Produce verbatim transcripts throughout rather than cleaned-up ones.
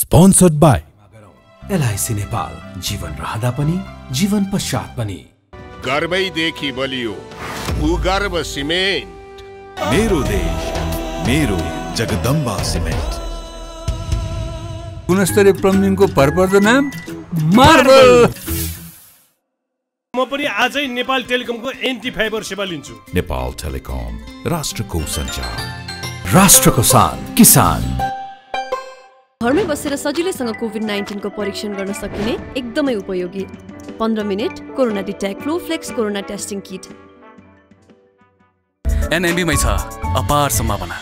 Sponsored by LIC Nepal, जीवन रहँदा पनि जीवन पश्चात पनि। गर्वैदेखि बलियो भूगर्भ सिमेन्ट। मेरो देश मेरो जगदम्बा सिमेन्ट। गुणस्तरीय प्लम्बिङको भरपर्दो नाम मार्बल। म पनि आजै नेपाल टेलिकमको एन्टी फाइबर सेवा लिन्छु। नेपाल टेलिकम, राष्ट्रको सञ्चार, राष्ट्रको शान, किसान। घरमै बसेर सजिलैसँग कोभिड नाइन्टिन को परीक्षण गर्न सकिने एकदमै उपयोगी पन्ध्र minute corona detect Flowflex corona testing kit. एनएमबीमै छ अपार सम्भावना।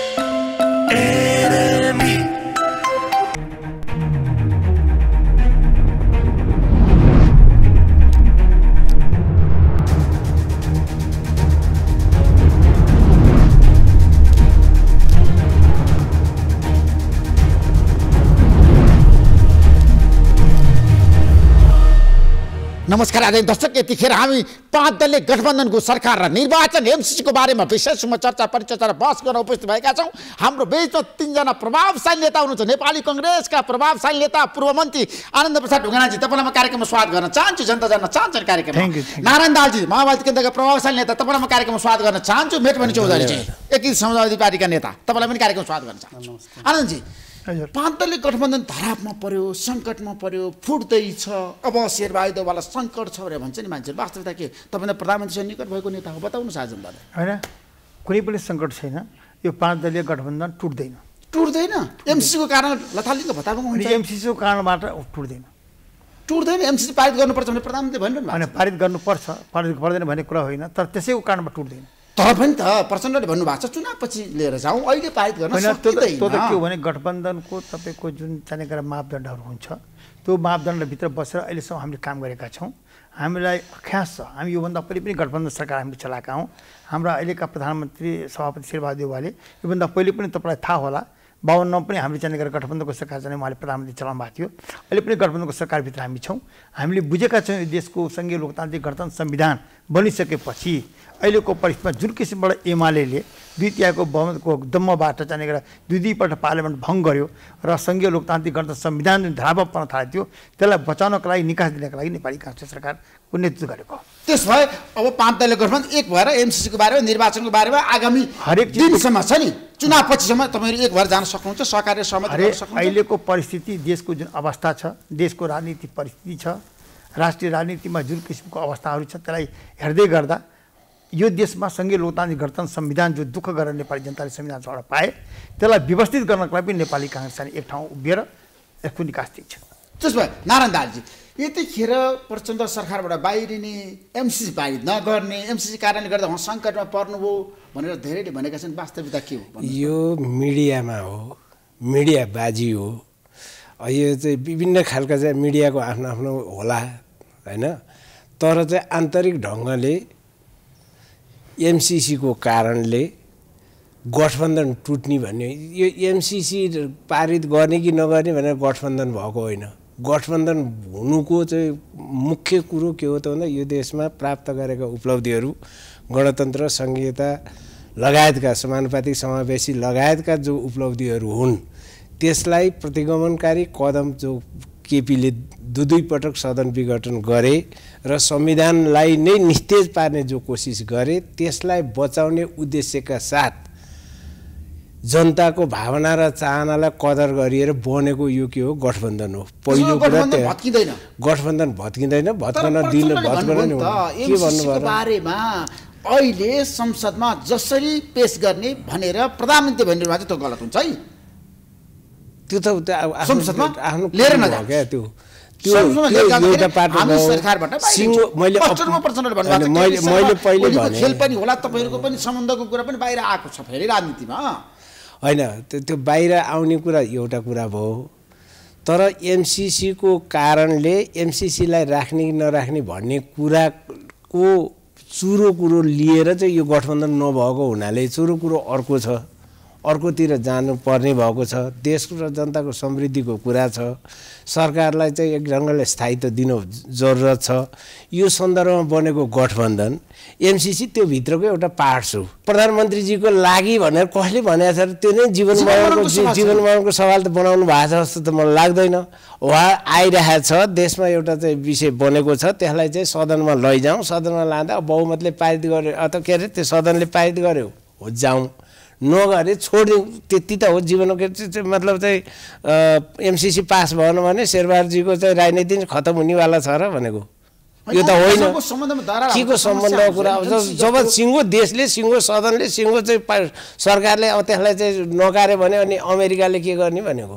नमस्कार आदरणीय दर्शक, यतिखेर हामी पाँच दलीय गठबन्धनको सरकार र निर्वाचन एमसीसी को बारेमा विशेष रूपमा चर्चा परिचर्चा र बहस गर्न उपस्थित भएका छौँ। हाम्रो बीचमा तीनजना प्रभावशाली नेता हुनुहुन्छ। नेपाली कांग्रेसका प्रभावशाली नेता पूर्व मन्त्री आनन्द प्रसाद ढुङ्गानाजी, तपाईँलाई म कार्यक्रममा स्वागत गर्न चाहन्छु। जनता जान्न चाहन्छन् कार्यक्रममा। नारायण दालजी, माओवादी केन्द्रका प्रभावशाली नेता, तपाईँलाई म कार्यक्रममा स्वागत गर्न चाहन्छु। मेटमणि चौधरीजी, एकीकृत समाजवादी पार्टीका नेता, तपाईँलाई पनि कार्यक्रममा स्वागत गर्न चाहन्छु। आनन्दजी, पाँच दलीय गठबन्धन धरापमा पर्यो, सङ्कटमा पर्यो, फुट्दैछ, अब शेरबहादुरवाला सङ्कट छ भनेर भन्छ नि मान्छे। वास्तविकता के? तपाईँ प्रधानमन्त्रीसँग निकट भएको नेता हो, बताउनुहोस् आज मलाई। होइन, कुनै पनि सङ्कट छैन। यो पाँच दलीय गठबन्धन टुट्दैन टुट्दैन एमसीसीको कारण लथालिङ्ग भत्तामा हुन्छ। एमसीसीको कारणबाट टुट्दैन टुट्दैन एमसीसी पारित गर्नुपर्छ भने प्रधानमन्त्री भनिरहनु होइन, पारित गर्नुपर्छ, पारित पर्दैन भन्ने कुरा होइन, तर त्यसैको कारणबाट टुट्दैन। तर पनि त प्रचण्डले भन्नुभएको छ चुनावपछि लिएर जाउँ, अहिले पारित गर्न सकिँदैन। त्यो त के हो भने गठबन्धनको तपाईँको जुन चाहिने कुरा मापदण्डहरू हुन्छ, त्यो मापदण्डभित्र बसेर अहिलेसम्म हामीले काम गरेका छौँ। हामीलाई अख्यास छ, हामी योभन्दा पहिले पनि गठबन्धन सरकार हामीले चलाएका हौँ। हाम्रा अहिलेका प्रधानमन्त्री सभापति शेरबहादुर देउवाले योभन्दा पहिले पनि तपाईँलाई थाहा होला, बावन्नमा पनि हामीले चाहिने गरेर गठबन्धनको सरकार चाहिँ उहाँले प्रधानमन्त्री चलाउनु भएको थियो। अहिले पनि गठबन्धनको सरकारभित्र हामी छौँ। हामीले बुझेका छौँ यो देशको सङ्घीय लोकतान्त्रिक गणतन्त्र संविधान बनिसकेपछि अहिलेको परिस्थितिमा जुन किसिमबाट एमाले दुई तिहाईको बहुमतको दम्मबाट चाहिने गरेर दुई दुईपल्ट पार्लियामेन्ट भङ्ग गर्यो र सङ्घीय लोकतान्त्रिक गणतन्त्र संविधान जुन धराप पर्न थालेको थियो, त्यसलाई बचाउनको लागि, निकास दिनको लागि नेपाली काङ्ग्रेस सरकारको नेतृत्व गरेको। त्यस भए अब पाँच दलीय गठबन्धन एक भएर एमसीसीको बारेमा, निर्वाचनको बारेमा आगामी हरेक दिनसम्म छ नि, चुनाव पछिसम्म तपाईँहरू एक भएर जान सक्नुहुन्छ, सहकार्य सहमति गर्न सक्नुहुन्छ। अहिलेको परिस्थिति, देशको जुन अवस्था छ, देशको राजनीतिक परिस्थिति छ, राष्ट्रिय राजनीतिमा जुन किसिमको अवस्थाहरू छ, त्यसलाई हेर्दै गर्दा यो देशमा सङ्घीय लोकतान्त्रिक गणतन्त्र संविधान जो दुःख गरेर नेपाली जनताले संविधान चढाउन पाए, त्यसलाई व्यवस्थित गर्नको लागि पनि नेपाली काङ्ग्रेसले एक ठाउँ उभिएर यसको निकास दिन्छ। त्यसो भए नारायण दालजी, यतिखेर प्रचण्ड सरकारबाट बाहिरिने, एमसीसी पारित नगर्ने, एमसीसी कारणले गर्दा उहाँ सङ्कटमा पर्नुभयो भनेर धेरैले भनेका छन्। वास्तविकता के हो? यो मिडियामा हो, मिडियाबाजी हो। यो चाहिँ विभिन्न खालका चाहिँ मिडियाको आफ्नो आफ्नो होला होइन, तर चाहिँ आन्तरिक ढङ्गले एमसीसीको कारणले गठबन्धन टुट्ने भन्ने, यो एमसीसी पारित गर्ने कि नगर्ने भनेर गठबन्धन भएको होइन। गठबन्धन हुनुको चाहिँ मुख्य कुरो के हो त भन्दा यो देशमा प्राप्त गरेका उपलब्धिहरू, गणतन्त्र, सङ्घीयता लगायतका, समानुपातिक समावेशी लगायतका जो उपलब्धिहरू हुन्, त्यसलाई प्रतिगमनकारी कदम जो केपीले दुई दुई पटक सदन विघटन गरे र संविधानलाई नै निस्तेज पार्ने जो कोसिस गरे, त्यसलाई बचाउने उद्देश्यका साथ जनताको भावना र चाहनालाई कदर गरिएर बनेको यो के हो? गठबन्धन हो। पहिलो कुरा गठबन्धन भत्किँदैन, भत्कन दिन भत्कन के भन्नुभयो बारेमा अहिले संसदमा जसरी पेश गर्ने भनेर प्रधानमन्त्री भनिरहेको छ, त्यो गलत हुन्छ है। त्यो त संसदमा आफ्नो लिएर नजाऊ क्या, त्यो त्यो एउटा पार्टी सरकारबाट मैले मैले पहिले भने खेल पनि होला, तपाईँहरूको पनि सम्बन्धको कुरा पनि बाहिर आएको छ फेरि राजनीतिमा होइन। त्यो त्यो बाहिर आउने कुरा एउटा कुरा भयो, तर एमसीसीको कारणले एमसीसीलाई राख्ने कि नराख्ने भन्ने कुराको चुरो कुरो लिएर चाहिँ यो गठबन्धन नभएको हुनाले चुरो कुरो अर्को छ। अर्कोतिर जानुपर्ने भएको छ। देशको र जनताको समृद्धिको कुरा छ। सरकारलाई चाहिँ एक ढङ्गले स्थायित्व दिनु जरुरत छ। यो सन्दर्भमा बनेको गठबन्धन एमसीसी त्यो भित्रको एउटा पार्ट्स हो। प्रधानमन्त्रीजीको लागि भनेर कसले भनेको छ त्यो नै जीवन मरणको जीवन मरणको सवाल त बनाउनु भएको छ जस्तो त मलाई लाग्दैन। उहाँ आइरहेको छ, देशमा एउटा चाहिँ विषय बनेको छ, त्यसलाई चाहिँ सदनमा लैजाउँ, सदनमा लाँदा बहुमतले पारित गर्यो अथवा के अरे त्यो सदनले पारित गर्यो हो जाउँ, नगरे छोडिदिउँ, त्यति त हो जीवनको मतलब चाहिँ एमसीसी पास भएन भने शेरबहादुरजीको चाहिँ राजनीति खतम हुनेवाला छ र भनेको यो त होइन। के को सम्बन्धको कुरा जब सिङ्गो देशले सिङ्गो सदनले सिङ्गो चाहिँ सरकारले अब त्यसलाई चाहिँ नकार्यो भने अनि अमेरिकाले के गर्ने भनेको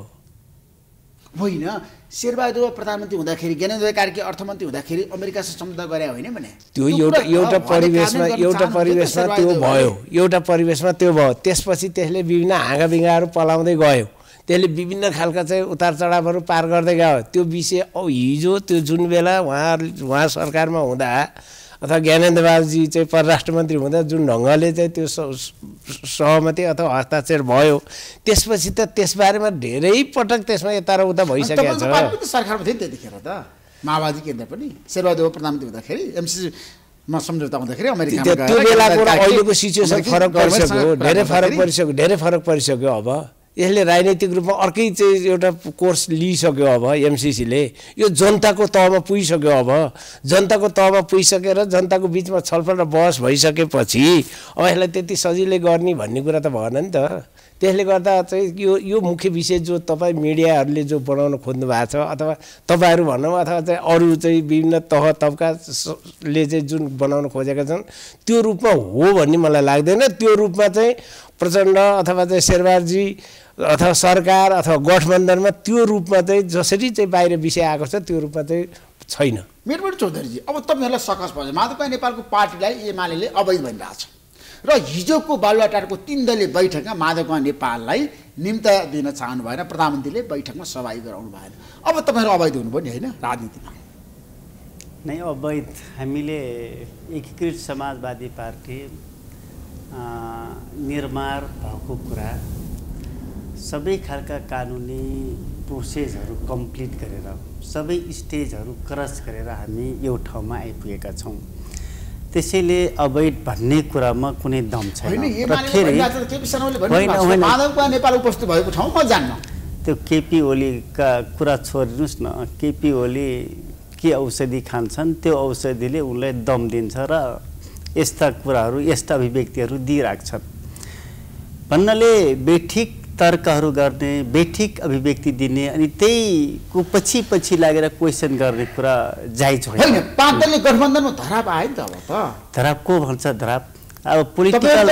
होइन। शेरबहादुर प्रधानमन्त्री हुँदाखेरि ज्ञानेन्द्र कार्की अर्थमन्त्री हुँदाखेरि अमेरिकासँग सम्झौता गरे होइन भने त्यो एउटा एउटा परिवेशमा एउटा परिवेशमा त्यो भयो एउटा परिवेशमा त्यो भयो। त्यसपछि त्यसले विभिन्न हाँगाबिङ्गाहरू पलाउँदै गयो, त्यसले विभिन्न खालका चाहिँ उतार चढावहरू पार गर्दै गयो। त्यो विषय अब हिजो त्यो जुन बेला उहाँ उहाँ सरकारमा हुँदा अथवा ज्ञानेन्द्र बहादुरजी चाहिँ परराष्ट्र मन्त्री हुँदा जुन ढङ्गले चाहिँ त्यो सहमति अथवा हस्ताक्षर भयो त्यसपछि त त्यसबारेमा धेरै पटक त्यसमा यता र उता भइसकेको छ। सरकारमा थियो त्यतिखेर त माओवादी केन्द्र पनि शेरबहादुर प्रधानमन्त्री हुँदाखेरि एमसीसीमा सम्झौता हुँदाखेरि अमेरिकामा गएर त्यो बेलाको र अहिलेको सिचुएसन फरक परिसक्यो, धेरै फरक परिसक्यो धेरै फरक परिसक्यो। अब यसले राजनैतिक रूपमा अर्कै चाहिँ एउटा कोर्स लिइसक्यो। अब एमसीसीले यो जनताको तहमा पुगिसक्यो। अब जनताको तहमा पुगिसकेर जनताको बिचमा छलफल र बहस भइसकेपछि अब यसलाई त्यति सजिलै गर्ने भन्ने कुरा त भएन नि त। त्यसले गर्दा चाहिँ यो यो मुख्य विषय जो तपाईँ मिडियाहरूले जो बनाउन खोज्नु भएको छ अथवा तपाईँहरू भनौँ अथवा चाहिँ अरू चाहिँ विभिन्न तह तबकाले चाहिँ जुन बनाउन खोजेका छन् त्यो रूपमा हो भन्ने मलाई लाग्दैन। त्यो रूपमा चाहिँ प्रचण्ड अथवा चाहिँ शेरबहादुरजी अथवा सरकार अथवा गठबन्धनमा त्यो रूपमा चाहिँ जसरी चाहिँ बाहिर विषय आएको छ त्यो रूपमा चाहिँ छैन। मेरबहादुर चौधरीजी, अब तपाईँहरूलाई सकस भयो माधवका नेपालको पार्टीलाई एमाले अवैध भनिरहेछ र हिजोको बालुवाटारको तीन दलीय बैठकमा माधवका नेपाललाई निम्ता दिन चाहनु भएन, प्रधानमन्त्रीले बैठकमा सहभागी गराउनु भएन। अब तपाईँहरू अवैध हुनुभयो नि होइन राजनीतिमा? नै अवैध हामीले एकीकृत समाजवादी पार्टी निर्माण भएको कुरा सबै खालका कानुनी प्रोसेसहरू कम्प्लिट गरेर सबै स्टेजहरू क्रस गरेर हामी यो ठाउँमा आइपुगेका छौँ। त्यसैले अवैध भन्ने कुरामा कुनै दम छैन। त्यो केपी ओलीका कुरा छोडिदिनुहोस् न, केपी ओली के औषधि खान्छन् त्यो औषधिले उनलाई दम दिन्छ र यस्ता कुराहरू यस्ता अभिव्यक्तिहरू दिइराख्छन् भन्नाले बेठिक तर्कहरू गर्ने, बेठिक अभिव्यक्ति दिने अनि त्यहीको पछि पछि लागेर क्वेसन गर्ने कुरा जायज होइन। पाँच दलीय गठबन्धनमा धराप आयो नि त। अब त धराप को भन्छ? धराप अब पोलिटिकल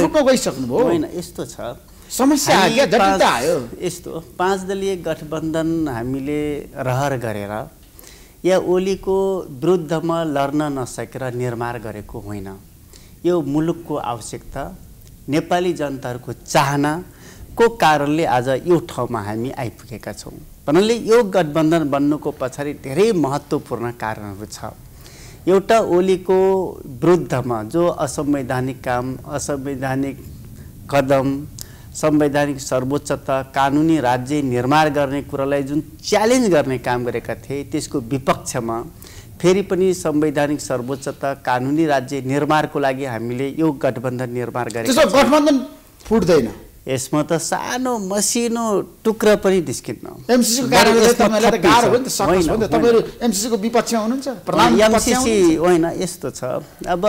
होइन, यस्तो छ समस्या आयो। यस्तो पाँच दलीय गठबन्धन हामीले रहर गरेर या ओलीको विरुद्धमा लड्न नसकेर निर्माण गरेको होइन। यो मुलुकको आवश्यकता, नेपाली जनताहरूको चाहना को कारणले आज यो ठाउँमा हामी आइपुगेका छौँ। भन्नाले यो गठबन्धन बन्नुको पछाडि धेरै महत्त्वपूर्ण कारणहरू छ। एउटा ओलीको विरुद्धमा जो असंवैधानिक काम, असंवैधानिक कदम, संवैधानिक सर्वोच्चता, कानुनी राज्य निर्माण गर्ने कुरालाई जुन च्यालेन्ज गर्ने काम गरेका थिए त्यसको विपक्षमा फेरि पनि संवैधानिक सर्वोच्चता, कानुनी राज्य निर्माणको लागि हामीले यो गठबन्धन निर्माण गरेका छौँ। गठबन्धन फुट्दैन, यसमा त सानो मसिनो टुक्रा पनि निस्किन्न। एमसीसी को कारणले तपाईलाई त गाह्रो हो नि त, सक्छ हो नि त। तपाईहरु एमसीसी को विपक्षमा हुनुहुन्छ? एमसीसी होइन, यस्तो छ। अब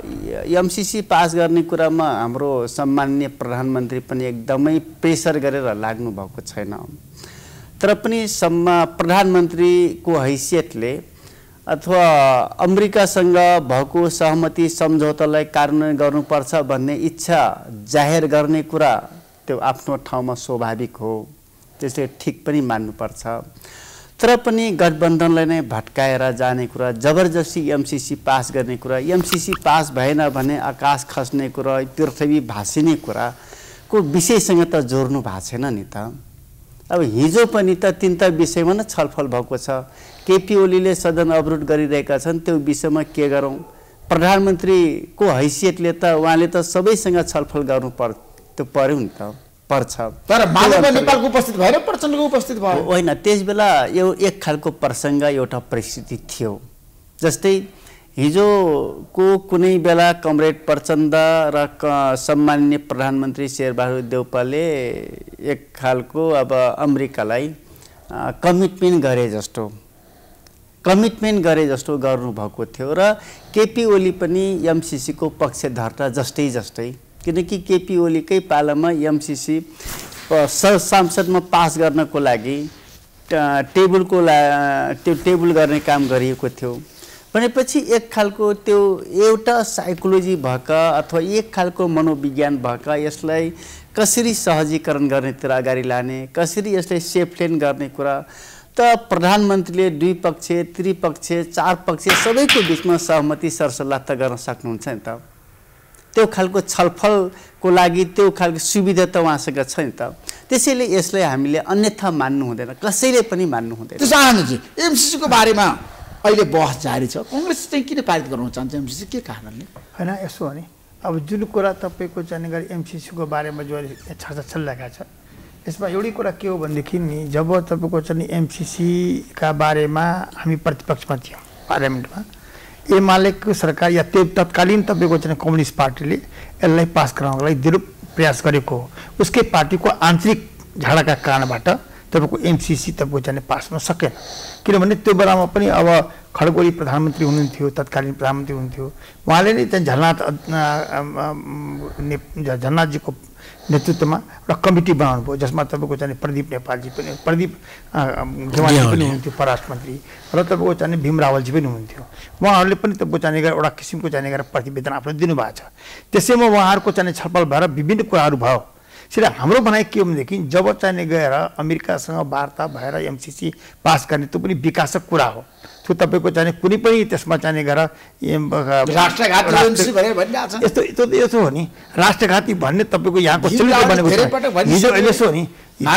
एमसीसी पास गर्ने कुरामा हाम्रो सम्माननीय प्रधानमन्त्री पनि एकदमै प्रेसर गरेर लाग्नु भएको छैन। तर पनि सम्मा प्रधानमन्त्रीको हैसियतले अथवा अमेरिकासँग भएको सहमति सम्झौतालाई कार्यान्वयन गर्नुपर्छ भन्ने इच्छा जाहेर गर्ने कुरा त्यो आफ्नो ठाउँमा स्वाभाविक हो, त्यसले ठिक पनि मान्नुपर्छ। तर पनि गठबन्धनलाई नै भट्काएर जाने कुरा, जबरजस्ती एमसीसी पास गर्ने कुरा, एमसीसी पास भएन भने आकाश खस्ने कुरा, पृथ्वी भासिने कुराको विषयसँग त जोड्नु भएको छैन नि त। अब हिजो पनि त तिनवटा विषयमा नै छलफल भएको छ। केपी ओलीले सदन अवरोध गरिरहेका छन्, त्यो विषयमा के गरौँ? प्रधानमन्त्रीको हैसियतले त उहाँले त सबैसँग छलफल गर्नु पर् त्यो पर्यो नि त। पर्छ। तर माधव नेपालको उपस्थित भएर प्रचण्डको उपस्थित भयो होइन, त्यस बेला यो एक खालको प्रसङ्ग एउटा परिस्थिति थियो। जस्तै हिजोको कुनै बेला कमरेड प्रचण्ड र सम्माननीय प्रधानमन्त्री शेरबहादुर देउपाले एक खालको अब अमेरिकालाई कमिटमेन्ट गरे जस्तो कमिटमेन्ट गरे जस्तो गर्नुभएको थियो र केपी ओली पनि एमसिसीको पक्षधर्ता जस्तै जस्तै, किनकि केपी ओलीकै पालामा एमसिसी संसदमा पास गर्नको लागि टेबलको ला त्यो टेबल गर्ने काम गरिएको थियो भनेपछि एक खालको त्यो एउटा साइकोलोजी भएका अथवा एक खालको मनोविज्ञान भएका यसलाई कसरी सहजीकरण गर्नेतिर अगाडि लाने, कसरी यसलाई सेफलेन गर्ने कुरा त प्रधानमन्त्रीले दुई पक्ष त्रिपक्ष चार पक्ष सबैको बिचमा सहमति सरसल्लाह त गर्न सक्नुहुन्छ नि त। त्यो खालको छलफलको लागि त्यो खालको सुविधा त उहाँसँग छ नि त। त्यसैले यसलाई हामीले अन्यथा मान्नु हुँदैन, कसैले पनि मान्नु हुँदैन। त्यसो आनन्दजी, एमसिसीको बारेमा अहिले बहस जारी छ, कङ्ग्रेस चाहिँ किन पारित गर्न चाहन्छ एमसिसी, के कारणले? होइन, यसो हो नि, अब जुन कुरा तपाईँको चाहिँ गरी एमसिसीको बारेमा जो चर्चा चलिरहेको छ यसमा एउटै कुरा के हो भनेदेखि नि, जब तपाईँको चाहिँ एमसिसीका बारेमा हामी प्रतिपक्षमा थियौँ पार्लियामेन्टमा, एमालेको सरकार या त्यो तत्कालीन तपाईँको चाहिँ कम्युनिस्ट पार्टीले यसलाई पास गराउनको लागि दृढ प्रयास गरेको हो। उसकै पार्टीको आन्तरिक झगडाका कारणबाट तपाईँको एमसिसी तपाईँको चाहिँ पास हुन सकेन। किनभने त्यो बेलामा पनि अब खड्गोली प्रधानमन्त्री हुनुहुन्थ्यो, तत्कालीन प्रधानमन्त्री हुनुहुन्थ्यो, उहाँले नै चाहिँ झलनाथ झलनाथजीको नेतृत्वमा एउटा कमिटी बनाउनु भयो जसमा तपाईँको चाहिँ प्रदीप नेपालजी पनि प्रदीप गेवाली पनि हुनुहुन्थ्यो परराष्ट्र मन्त्री, र तपाईँको चाहिँ भीम रावलजी पनि हुनुहुन्थ्यो। उहाँहरूले पनि तपाईँको चाहिँ एउटा किसिमको चाहिँ प्रतिवेदन आफ्नो दिनुभएको छ। त्यसैमा उहाँहरूको चाहिँ छलफल भएर विभिन्न कुराहरू भयो। सिधा हाम्रो भनाइ के हो भनेदेखि जब चाहिँ गएर अमेरिकासँग वार्ता भएर एमसिसी पास गर्ने त्यो पनि विकासक कुरा हो। त्यो तपाईँको चाहिँ कुनै पनि त्यसमा चाहिँ गएर यस्तो यस्तो यस्तो हो नि, राष्ट्रघाती भन्ने तपाईँको यहाँको हिजो अहिले यसो हो नि,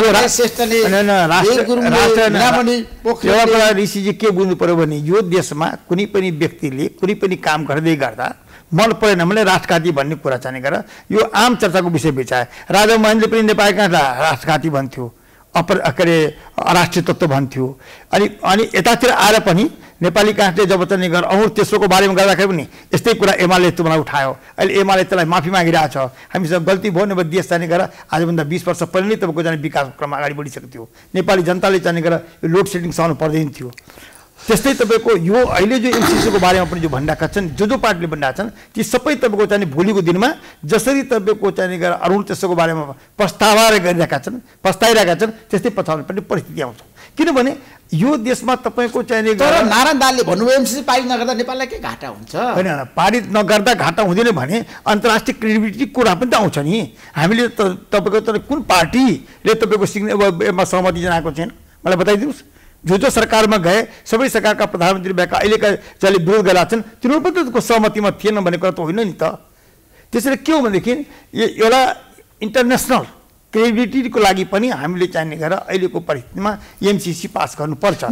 ऋषिजी के बुझ्नु पर्यो भने यो देशमा कुनै पनि व्यक्तिले कुनै पनि काम गर्दै गर्दा मन परेन भने राष्ट्रघाती भन्ने कुरा चाहिँ गरेर यो आम चर्चाको विषय बिचाए। राजा मोहनले पनि नेपाली कहाँ राष्ट्रघाती भन्थ्यो, अपर के अरे अराष्ट्रिय तत्त्व भन्थ्यो। अनि अनि यतातिर आएर पनि नेपाली काङ्ग्रेसले जब चाहिँ गरेर अँ तेस्रोको बारेमा गर्दाखेरि पनि यस्तै कुरा एमाले यस्तोलाई उठायो। अहिले एमाले त्यसलाई माफी मागिरहेको छ, हामीसँग गल्ती भयो भने देश चाहिँ गरेर आजभन्दा बिस वर्ष पहिले नै तपाईँको जाने विकासको क्रम अगाडि बढिसकेको थियो। नेपाली जनताले चाहिँ गरेर यो लोड सेडिङ सहनु पर्दैन थियो। त्यस्तै तपाईँको यो अहिले जो एमसिसीको बारेमा पनि जो भनिरहेका छन्, जो जो पार्टीले भनिरहेका छन्, ती सबै तपाईँको चाहिँ भोलिको दिनमा जसरी तपाईँको चाहिँ गरेर अरुण तेस्रोको बारेमा प्रस्ताव गरिरहेका छन् प्रस्ताइरहेका छन् त्यस्तै पछाउने पनि परिस्थिति आउँछ। किनभने यो देशमा तपाईँको चाहिँ नारायण दाहालले भन्नुभयो एमसिसी पारित नगर्दा नेपाललाई के घाटा हुन्छ? होइन, पारित नगर्दा घाटा हुँदैन भने अन्तर्राष्ट्रिय क्रेडिबिलिटी कुरा पनि त आउँछ नि। हामीले त तपाईँको त कुन पार्टीले तपाईँको सिग्ने सहमति जनाएको छैन मलाई बताइदिनुहोस्। जो जो सरकारमा गए सबै सरकारका प्रधानमन्त्री भएका अहिलेका जसले विरोध गरेका छन् तिनीहरू पनि त सहमतिमा थिएन भन्ने कुरा त होइन नि त। त्यसैले के हो भनेदेखि एउटा इन्टरनेसनल क्रेडिबिलिटीको लागि पनि हामीले चाहिने गरेर अहिलेको परिस्थितिमा एमसिसी पास गर्नुपर्छ।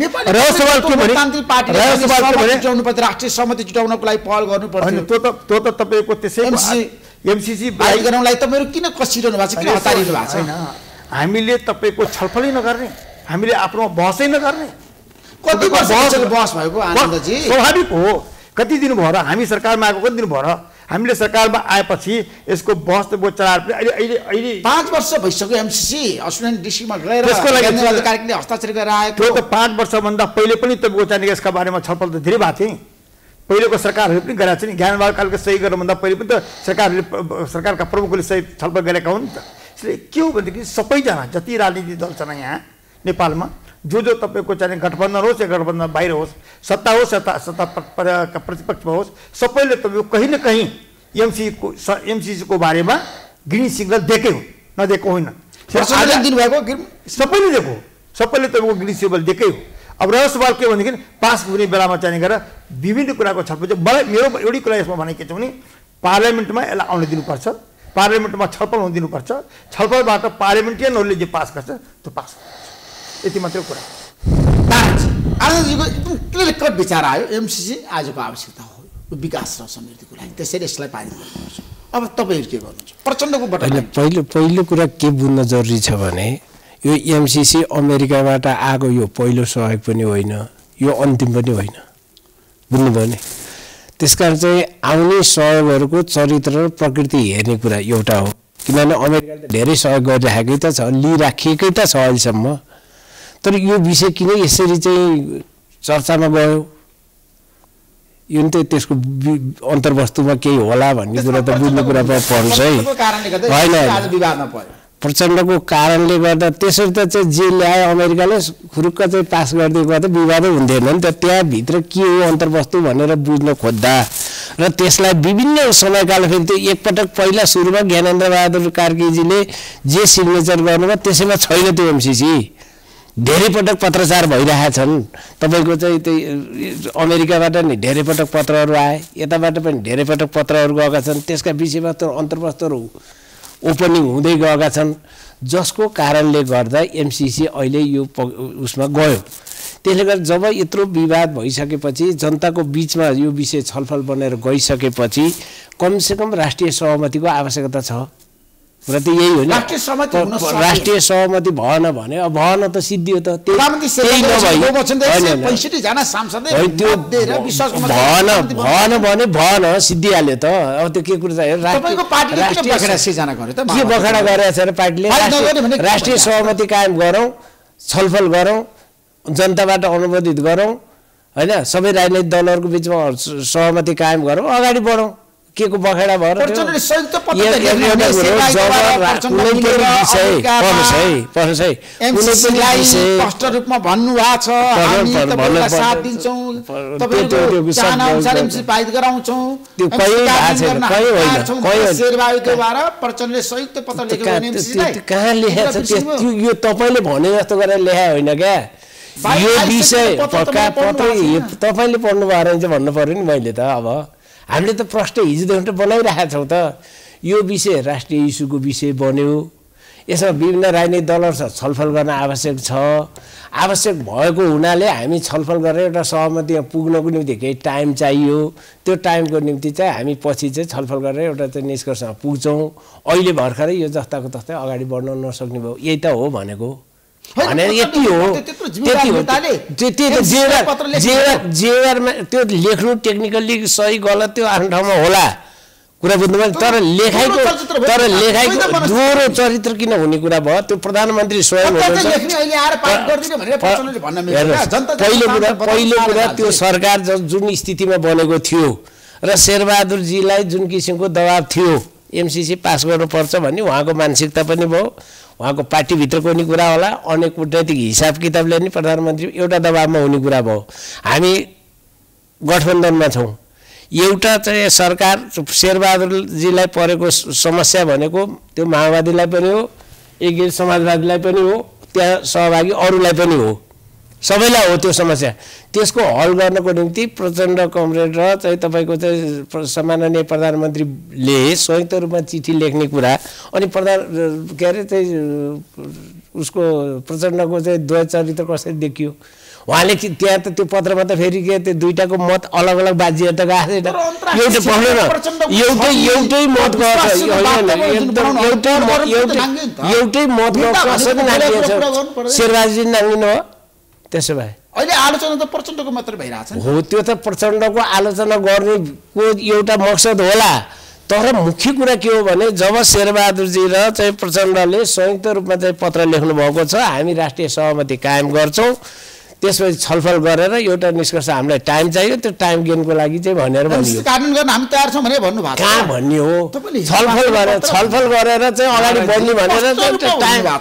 राष्ट्रिय सहमति जुटाउनको लागि पहल गर्नुपर्छ। त्यो त त्यो त तपाईँको त्यसै एमसिसी बाहिर गराउनलाई तपाईँहरू किन कसिरहनु भएको छ, किन हतारिनु भएको छैन? हामीले तपाईँको छलफलै नगर्ने, हामीले आफ्नो बहसै नगर्ने। कति वर्ष बहस भएको आनन्दजी? स्वाभाविक हो, कति दिन भयो र हामी सरकारमा आएको कति दिन भयो र? हामीले सरकारमा आएपछि यसको बहस त चलाएर अहिले अहिले अहिले पाँच वर्ष भइसक्यो एमसिसी अस्ट्रेलियन डिसीमा गएर त्यसको लागि अधिकारीले हस्ताक्षर गरेर आएको। त्यो त पाँच वर्षभन्दा पहिले पनि तपाईँको चाहिँ यसका बारेमा छलफल त धेरै भएको थियो नि। पहिलेको सरकारहरूले पनि गरेका छन्, ज्ञानबहादुर कालको सही गर्नुभन्दा पहिले पनि त सरकारहरूले सरकारका प्रमुखले सही छलफल गरेका हुन् नि त। यसले के हो भनेदेखि सबैजना जति राजनीतिक दल छन् यहाँ नेपालमा, जो जो तपाईँको चाहिँ गठबन्धन होस् या गठबन्धन बाहिर होस्, सत्ता होस् सत्ता सत्ता प्रतिपक्षमा होस्, सबैले तपाईँको कहीँ न कहीँ एमसीको एमसिसीको बारेमा ग्रिन सिग्नल दिएकै हो, नदिएको होइन। दिनुभएको सबैले दिएको, सबैले तपाईँको ग्रिन सिग्नल दिएकै हो। अब रह्यो सवाल के भनेदेखि पास हुने बेलामा चाहिँ गरेर विभिन्न कुराको छलफल। मलाई मेरो एउटै कुरा यसमा भने के छ भने पार्लियामेन्टमा यसलाई आउन दिनुपर्छ, पार्लियामेन्टमा छलफल हुन दिनुपर्छ, छलफलबाट पार्लियामेन्टियनहरूले जे पास गर्छ त्यो पास, यति मात्रै कुरा। आजको एकदम क्लियर कट विचार आयो, एमसिसी आजको आवश्यकता हो विकास र समृद्धिको लागि, त्यसैले यसलाई पारित गर्नुपर्छ। अब तपाईहरु के गर्नुहुन्छ प्रचण्डको बटम लाइन पहिलो पहिलो कुरा के बुझ्न जरुरी छ भने यो एमसीसी अमेरिकाबाट आएको यो पहिलो सहयोग पनि होइन यो अन्तिम पनि होइन बुझ्नुभयो नि त्यसकारण चाहिँ आउने सहयोगहरूको चरित्र र प्रकृति हेर्ने कुरा एउटा हो किनभने अमेरिकाले त धेरै सहयोग गरिराखेकै त छ लिइराखेकै त छ अहिलेसम्म तर यो विषय किन यसरी चाहिँ चर्चामा गयो यो नि त त्यसको अन्तर्वस्तुमा केही होला भन्ने कुरा त बुझ्ने कुरा पर्छ है होइन प्रचण्डको कारणले गर्दा त्यसरी त चाहिँ जे ल्यायो अमेरिकाले खुरुक्क चाहिँ पास गरिदिएको त विवादै हुन्थेन नि त त्यहाँभित्र के हो अन्तर्वस्तु भनेर बुझ्न खोज्दा र त्यसलाई विभिन्न समयकाल फेरि त्यो एकपटक पहिला सुरुमा ज्ञानेन्द्र बहादुर कार्कीजीले जे सिग्नेचर गर्नुभयो त्यसैमा छैन त्यो एमसीसी धेरै पटक पत्रचार भइरहेका छन् तपाईको चाहिँ त्यही अमेरिकाबाट नि धेरै पटक पत्रहरू आए यताबाट पनि धेरै पटक पत्रहरू गएका छन् त्यसका विषयमा त अन्तर्वस्तुहरू ओपनिङ हुँदै गएका छन् जसको कारणले गर्दा एमसीसी अहिले यो उसमा गयो त्यसले गर्दा जब यत्रो विवाद भइसकेपछि जनताको बीचमा यो विषय छलफल बनेर गइसकेपछि कमसेकम राष्ट्रिय सहमतिको आवश्यकता छ र त यही हो नि राष्ट्रिय सहमति हुन सक्छ राष्ट्रिय सहमति भएन भने अब भएन त सिद्धियो त त्यही नभई पैँसठी जना सांसदले भएन भएन भने भएन सिद्धिहाल्यो त अब त्यो के कुरा चाहिँ तपाईको पार्टीले किन बखेडा सिर्जना गर्यो त के बखेडा गरेछ र पार्टीले राष्ट्रिय सहमति कायम गरौँ छलफल गरौँ जनताबाट अनुमोदित गरौँ हैन सबै राजनैतिक दलहरूको बीचमा सहमति कायम गरौँ अगाडि बढौँ के को बखेडा भएर प्रचण्डले संयुक्त पत्र स्पष्ट रूपमा भन्नु भएको छ हामी तपाईलाई साथ दिन्छौँ तपाईको चाहनाअनुसार एमसी पारित गराउँछौँ त्यो कही छैन कही होइन कही शेरबहादुरद्वारा प्रचण्डले संयुक्त पत्र लेखेको एमसीलाई कहाँ लेखेको छ त्यो यो तपाईले भने जस्तो गरेर लेखा होइन क्या यो विषय पक्का पत्र तपाईले पढ्नु भएर चाहिँ भन्नु पर्यो नि मैले त अब हामीले त प्रश्न हिजोदेखि बनाइरहेका छौँ त यो विषय राष्ट्रिय इस्युको विषय बन्यो यसमा विभिन्न राजनीतिक दलहरूसँग छलफल गर्न आवश्यक छ आवश्यक भएको हुनाले हामी छलफल गरेर एउटा सहमतिमा पुग्नको निम्ति केही टाइम चाहियो त्यो टाइमको निम्ति चाहिँ हामी पछि चाहिँ छलफल गरेर एउटा चाहिँ निष्कर्षमा पुग्छौँ अहिले भर्खरै यो जस्ताको तस्तै अगाडि बढ्न नसक्ने भयो यही त हो भनेको भने यति हो त्यति हो जेवारमा त्यो लेख्नु टेक्निकल्ली सही गलत त्यो आफ्नो ठाउँमा होला कुरा बुझ्नु तर लेखाइको तर लेखाइको दोहोरो चरित्र किन हुने कुरा भयो त्यो प्रधानमन्त्री स्वयं पहिलो कुरा पहिलो कुरा त्यो सरकार जुन स्थितिमा बनेको थियो र शेरबहादुरजीलाई जुन किसिमको दबाब थियो एमसीसी पास गर्नुपर्छ भन्ने उहाँको मानसिकता पनि भयो उहाँको पार्टीभित्रको नि कुरा होला अनेक कूटनैतिक हिसाब किताबले नि प्रधानमन्त्री एउटा दबाबमा हुने कुरा भयो हामी गठबन्धनमा छौँ एउटा चाहिँ सरकार शेरबहादुरजीलाई परेको समस्या भनेको त्यो माओवादीलाई पनि हो एक समाजवादीलाई पनि हो त्यहाँ सहभागी अरूलाई पनि हो सबैलाई हो त्यो समस्या त्यसको हल गर्नको निम्ति प्रचण्ड कमरेड र चाहिँ तपाईको चाहिँ सम्माननीय प्रधानमन्त्रीले संयुक्त रूपमा चिठी लेख्ने कुरा अनि प्रधान के अरे चाहिँ उसको प्रचण्डको चाहिँ द्वय चरित्र कसरी देखियो उहाँले त्यहाँ त त्यो पत्रमा त फेरि के त्यो दुईटाको मत अलग अलग बाजिएर त गएको छैन एउटै पढ्नु न एउटै एउटै मत गर्छ एउटै एउटै मत कसरी नाङ्गिन्छ शेरबहादुरजी नाङ्गिनु हो त्यसो भए अहिले आलोचना त प्रचण्डको मात्र भइरहेछ हो त्यो त प्रचण्डको आलोचना गर्नेको एउटा मकसद होला तर मुख्य कुरा के हो भने जब शेरबहादुरजी र चाहिँ प्रचण्डले संयुक्त रूपमा चाहिँ पत्र लेख्नु भएको छ हामी राष्ट्रिय सहमति कायम गर्छौँ त्यसपछि छलफल गरेर एउटा निष्कर्ष हामीलाई टाइम चाहियो त्यो टाइम गेनको लागि चाहिँ भनेर भनियो कानुन गर्न हामी तयार छौँ भनेर भन्नु भएको कहाँ भन्ने हो छलफल गरेर छलफल गरेर चाहिँ अगाडि बढ्ने भनेर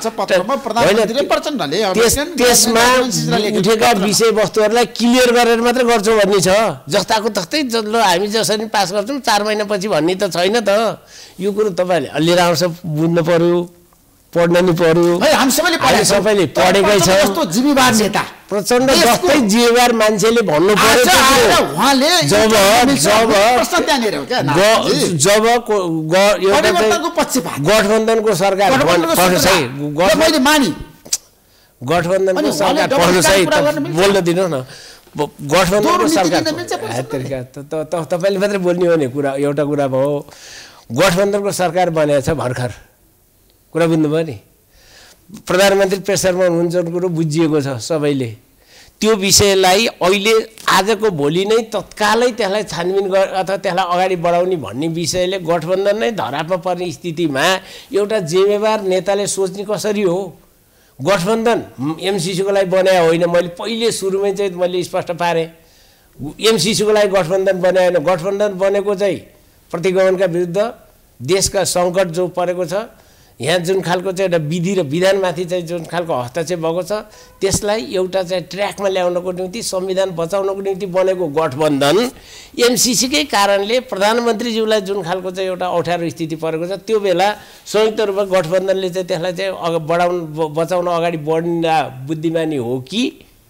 टाइम त्यसमा उठेका विषयवस्तुहरूलाई क्लियर गरेर मात्रै गर्छौँ भन्ने छ जस्ताको तस्तै ल हामी जसरी पास गर्छौँ चार महिनापछि भन्ने त छैन त यो कुरो तपाईँहरूले लिएर आउँछ बुझ्नु पर्यो पढ्न नि पर्यो हामी सबैले सबैले पढेकै छ जिम्मेवार नेता प्रचण्ड जस्तै जिम्मेवार मान्छेले भन्नु पर्यो जब जब गठबन्धनको सरकार गठबन्धनको सरकार पढ्नु सही बोल्न दिनुहोस् न गठबन्धनको सरकार तपाईँले मात्रै बोल्ने हो नि कुरा एउटा कुरा भयो गठबन्धनको सरकार बनेको छ भर्खर, कुरा बुझ्नुभयो नि। प्रधानमन्त्री प्रेसरमा हुनुहुन्छ कुरो बुझिएको छ सबैले। त्यो विषयलाई अहिले आजको भोलि नै तत्कालै त्यसलाई छानबिन गर अथवा त्यसलाई अगाडि बढाउने भन्ने विषयले गठबन्धन नै धरापमा पर्ने स्थितिमा एउटा जिम्मेवार नेताले सोच्ने कसरी हो? गठबन्धन एमसिसीको लागि बनाए होइन, मैले पहिले सुरुमै चाहिँ मैले स्पष्ट पारेँ। एमसिसीको लागि गठबन्धन बनाए होइन, गठबन्धन बनेको चाहिँ प्रतिगमनका विरुद्ध देशका सङ्कट जो परेको छ, यहाँ जुन खालको चाहिँ एउटा विधि र विधानमाथि चाहिँ जुन खालको हस्तक्षेप भएको छ त्यसलाई एउटा चाहिँ ट्र्याकमा ल्याउनको निम्ति, संविधान बचाउनको निम्ति बनेको गठबन्धन एमसिसीकै कारणले प्रधानमन्त्रीज्यूलाई जुन खालको चाहिँ एउटा अप्ठ्यारो स्थिति परेको छ त्यो बेला संयुक्त रूपमा गठबन्धनले चाहिँ त्यसलाई चाहिँ अगाडि बढाउनु बचाउन अगाडि बढ्ने बुद्धिमानी हो कि?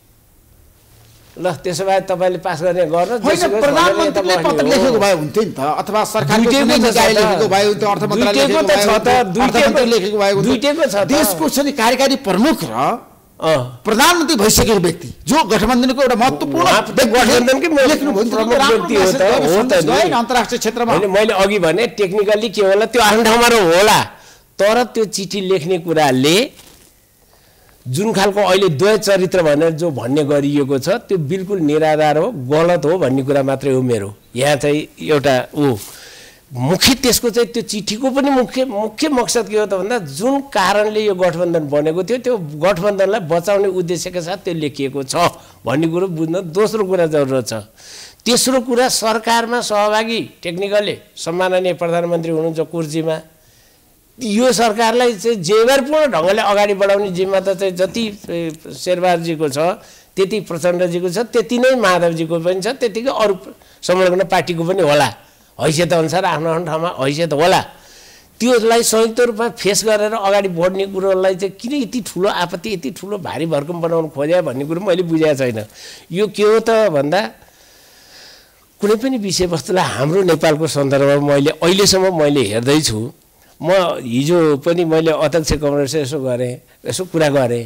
ल त्यसो भए तपाईँले पास गर्ने गर्न प्रधानमन्त्रीले पत्र लेखेको भए हुन्थ्यो नि त, अथवा सरकारले लेखेको भए हुन्थ्यो, अर्थ मन्त्रालयले लेखेको भए हुन्थ्यो। देशको चाहिँ कार्यकारी प्रमुख र प्रधानमन्त्री भइसकेको व्यक्ति जो गठबन्धनको एउटा महत्त्वपूर्ण गठबन्धनकै अन्तर्राष्ट्रिय क्षेत्रमा, मैले अघि भने टेक्निकल्ली के होला त्यो आफ्नो ठाउँमा होला, तर त्यो चिठी लेख्ने कुराले जुन खालको अहिले द्वय चरित्र भनेर जो भन्ने गरिएको छ त्यो बिल्कुल निराधार हो, गलत हो भन्ने कुरा मात्रै हो मेरो। यहाँ चाहिँ एउटा ऊ मुख्य त्यसको चाहिँ त्यो चिठीको पनि मुख्य मुख्य मकसद के हो त भन्दा जुन कारणले यो गठबन्धन बनेको थियो त्यो गठबन्धनलाई बचाउने उद्देश्यका साथ त्यो लेखिएको छ भन्ने कुरो बुझ्न दोस्रो कुरा जरुरत छ। तेस्रो कुरा सरकारमा सहभागी टेक्निकली सम्माननीय प्रधानमन्त्री हुनुहुन्छ कुर्सीमा, यो सरकारलाई चाहिँ जिम्मेवारपूर्ण ढङ्गले अगाडि बढाउने जिम्मा त चाहिँ जति शेरबहादुरजीको छ त्यति प्रचण्डजीको छ, त्यति नै माधवजीको पनि छ, त्यतिकै अरू संलग्न पार्टीको पनि होला, हैसियत अनुसार आफ्नो आफ्नो ठाउँमा हैसियत होला। त्यसलाई संयुक्त रूपमा फेस गरेर अगाडि बढ्ने कुरोलाई चाहिँ किन यति ठुलो आपत्ति, यति ठुलो भारी भरकम बनाउनु खोज्या भन्ने कुरो मैले बुझेको छैन। यो के हो त भन्दा कुनै पनि विषयवस्तुलाई हाम्रो नेपालको सन्दर्भमा मैले अहिलेसम्म मैले हेर्दैछु, म हिजो पनि मैले अध्यक्ष कमरेडसँग यसो गरेँ, यसो कुरा गरेँ।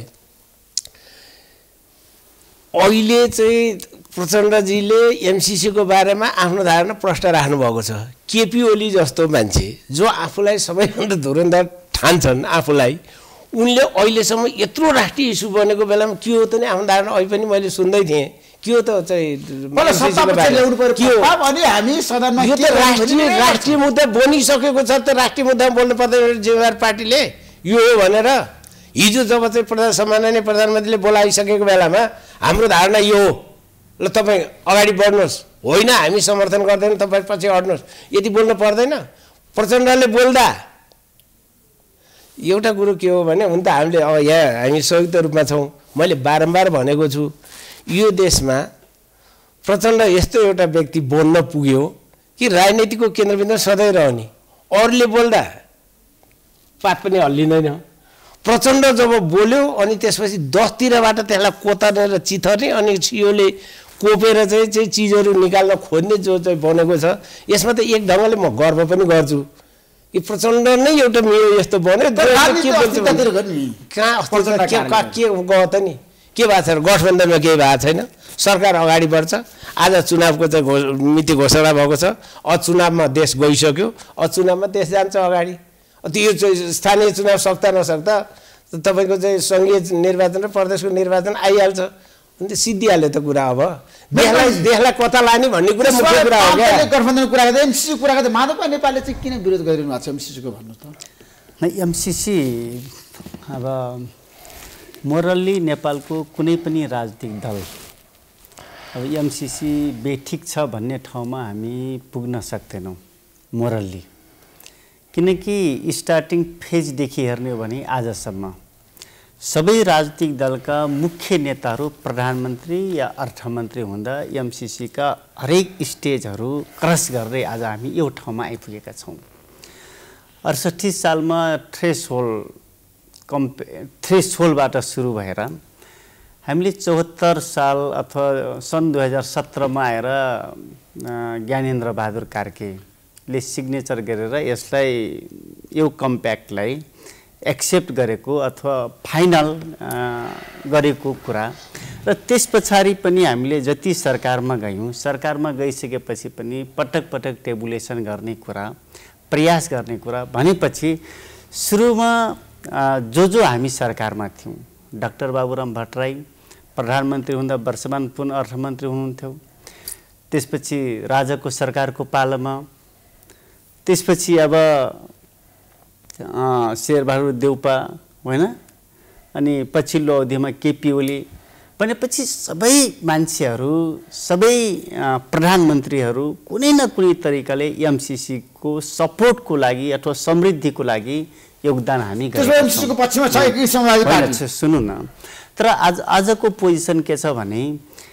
अहिले चाहिँ प्रचण्डजीले एमसिसीको बारेमा आफ्नो धारणा प्रष्ट राख्नुभएको छ। केपी ओली जस्तो मान्छे जो आफूलाई सबैभन्दा धुरन्धर ठान्छन् आफूलाई, उनले अहिलेसम्म यत्रो राष्ट्रिय इस्यु बनेको बेलामा के हो त नि आफ्नो धारणा अहिले पनि मैले सुन्दै थिएँ, के हो त चाहिँ राष्ट्रिय मुद्दा बनिसकेको छ त राष्ट्रिय मुद्दामा बोल्नु पर्दैन जिम्मेवार पार्टीले यो हो भनेर। हिजो जब चाहिँ प्रधान सम्माननीय प्रधानमन्त्रीले बोलाइसकेको बेलामा हाम्रो धारणा यो हो, ल तपाईँ अगाडि बढ्नुहोस्, होइन हामी समर्थन गर्दैनौँ तपाईँ पछि हट्नुहोस्, यति बोल्नु पर्दैन। प्रचण्डले बोल्दा एउटा कुरो के हो भने हुन त हामीले अब यहाँ हामी संयुक्त रूपमा छौँ, मैले बारम्बार भनेको छु यो देशमा प्रचण्ड यस्तो एउटा व्यक्ति बोल्न पुग्यो कि राजनीतिको केन्द्रबिन्दु सधैँ रहने, अरूले बोल्दा पात पनि हल्लिँदैन। प्रचण्ड जब बोल्यो अनि त्यसपछि दसतिरबाट त्यसलाई कोतर्ने र चिथर्ने अनि योले कोपेर चाहिँ चाहिँ चिजहरू निकाल्न खोज्ने जो चाहिँ बनेको छ, यसमा त एक ढङ्गले म गर्व पनि गर्छु कि प्रचण्ड नै एउटा मेरो यस्तो बन्यो। कहाँ के गयो त नि, के भएको छ? गठबन्धनमा केही भएको छैन, सरकार अगाडि बढ्छ। आज चुनावको चाहिँ मिति घोषणा भएको छ, अ चुनावमा देश गइसक्यो, अ चुनावमा देश जान्छ अगाडि। त्यो चाहिँ स्थानीय चुनाव सक्दा नसक्दा तपाईँको चाहिँ सङ्घीय निर्वाचन र प्रदेशको निर्वाचन आइहाल्छ, अनि त्यो सिद्धिहाल्यो त कुरा। अब देशलाई देशलाई कता लाने भन्ने कुरा मुख्य कुरा हो क्या। गठबन्धन कुरा गर्दा एमसिसी कुरा गर्दा माधव नेपालले चाहिँ किन विरोध गरिरहनु भएको छ एमसिसीको भन्नु त? एमसिसी अब मोरल्ली नेपालको कुनै पनि राजनीतिक दल अब एमसिसी बेठिक छ भन्ने ठाउँमा हामी पुग्न सक्दैनौँ मोरल्ली, किनकि स्टार्टिङ फेजदेखि हेर्ने हो भने आजसम्म सबै राजनीतिक दलका मुख्य नेताहरू प्रधानमन्त्री या अर्थमन्त्री हुँदा एमसिसीका हरेक स्टेजहरू क्रस गर्दै आज हामी यो ठाउँमा आइपुगेका छौँ। अडसट्ठी सालमा थ्रेस होल कम्पे थ्रेस होलबाट सुरु भएर हामीले चौहत्तर साल अथवा सन् दुई हजार सत्रमा आएर ज्ञानेन्द्र बहादुर कार्कीले सिग्नेचर गरेर यसलाई यो कम्प्याक्टलाई एक्सेप्ट गरेको अथवा फाइनल गरेको कुरा र त्यस पछाडि पनि हामीले जति सरकारमा गयौँ, सरकारमा गइसकेपछि पनि पटक पटक टेबुलेसन गर्ने कुरा, प्रयास गर्ने कुरा भनेपछि सुरुमा जो जो हामी सरकारमा थियौँ, डाक्टर बाबुराम भट्टराई प्रधानमन्त्री हुँदा वर्षमान पुन अर्थमन्त्री हुनुहुन्थ्यो, त्यसपछि राजाको सरकारको पालामा, त्यसपछि अब शेरबहादुर देउपा होइन, अनि पछिल्लो अवधिमा केपी ओली भनेपछि सबै मान्छेहरू सबै प्रधानमन्त्रीहरू कुनै न कुनै तरिकाले एमसीसीको सपोर्टको लागि अथवा समृद्धिको लागि योगदान हामी गरेका छौँ। सुन्नु न, तर आज आजको पोजिसन के छ भने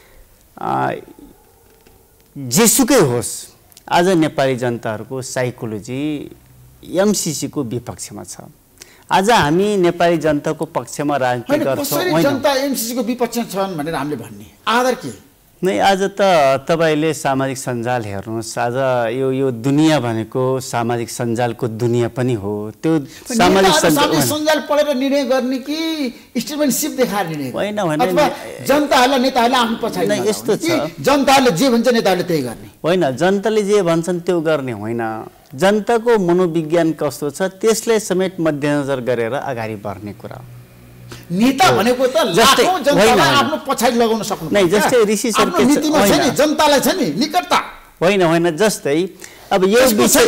जेसुकै होस्, आज नेपाली जनताहरूको साइकोलोजी एमसीसीको विपक्षमा छ। आज हामी नेपाली जनताको पक्षमा राजनीति गर्छौँ। जनता एमसीसीको विपक्षमा छन् भनेर हामीले भन्ने आधार के? नै आज त तपाईले सामाजिक सञ्जाल हेर्नुहोस्, आज यो यो दुनियाँ भनेको सामाजिक सञ्जालको दुनियाँ पनि हो। त्यो सामाजिक सञ्जाल पढेर निर्णय गर्ने कि स्टेटमेन्टसिप देखाएर निर्णय होइन होइन, जनताहरूलाई नेताहरूले आफ्नो पछाडि यस्तो छ, जनताहरूले जे भन्छ नेताहरूले त्यही गर्ने होइन, जनताले जे भन्छन् त्यो गर्ने होइन। जनताको मनोविज्ञान कस्तो छ त्यसलाई समेत मध्यनजर गरेर अगाडि बढ्ने कुरा। नेता भनेको त लाखौं जनतालाई आफ्नो पछाडि लगाउन सक्नु नै, जस्तै ऋषि सर के छ नि, जनतालाई छ नि निकटता होइन होइन, जस्तै अब यो विषय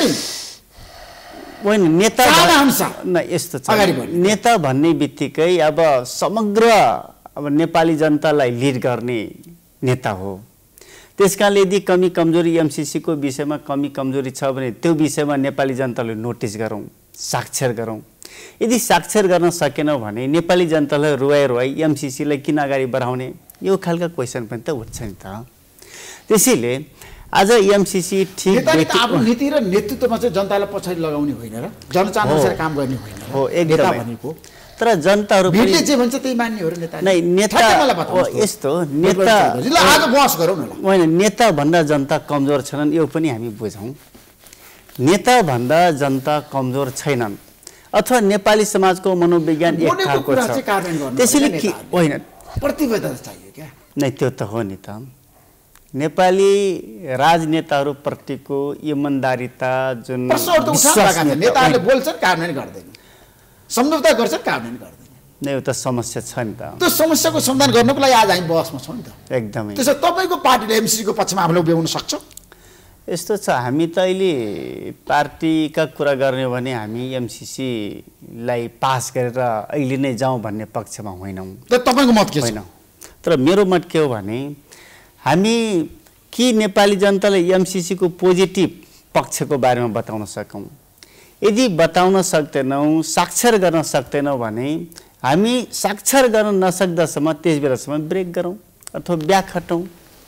होइन, नेता न यस्तो छ, नेता भन्ने बित्तिकै अब समग्र अब नेपाली जनतालाई लिड गर्ने नेता हो। त्यसकारणले यदि कमी कमजोरी एमसीसीको विषयमा कमी कमजोरी छ भने त्यो विषयमा नेपाली जनताले नोटिस गरौँ, साक्षर गरौँ। यदि साक्षर गर्न सकेनौँ भने नेपाली जनतालाई रुवाई रुवाई एमसीसीलाई किन अगाडि बढाउने, यो खालका क्वेसन पनि त उठ्छ नि त। त्यसैले आज एमसीसी ठिक आफ्नो नीति र नेतृत्वमा चाहिँ जनतालाई पछाडि लगाउने होइन र जनचाहनुसार काम गर्ने होइन हो एकदमै भनेको। तर जनताहरू भिडले जे भन्छ त्यही मान्ने हो र नेता नै, नेता यस्तो नेता आज बहस गरौँ न। होइन, नेता भन्दा जनता कमजोर छैनन् यो पनि हामी बुझौँ। नेता भन्दा जनता कमजोर छैनन् अथवा नेपाली समाजको मनोविज्ञान एक खालको छ, त्यसैले होइन प्रतिबद्धता चाहियो क्या नै, त्यो त हो नि त। नेपाली राजनेताहरू प्रतिको इमानदारिता जुन नेताहरूले बोल्छन् कार्यान्वयन गर्दैन, सम्झौता गर्छन् कार्यान्वयन गर्दैन, नै यो त समस्या छ नि त। त्यो समस्याको समाधान गर्नको लागि आज हामी बहसमा छौँ नि त। एकदमै। त्यसो तपाईँको पार्टीले एमसीसीको पक्षमा हामीले उभ्याउन सक्छ? यस्तो छ, हामी त अहिले पार्टीका कुरा गर्ने हो भने हामी एमसीसीलाई पास गरेर अहिले नै जाउँ भन्ने पक्षमा होइनौँ। त तपाईँको मत के छ? तर मेरो मत के हो भने हामी कि नेपाली जनतालाई एमसीसीको पोजिटिभ पक्षको बारेमा बताउन सकौँ। यदि बताउन सक्दैनौँ, साक्षर गर्न सक्दैनौँ भने हामी साक्षर गर्न नसक्दासम्म त्यस बेलासम्म ब्रेक गरौँ अथवा ब्याक हटौँ,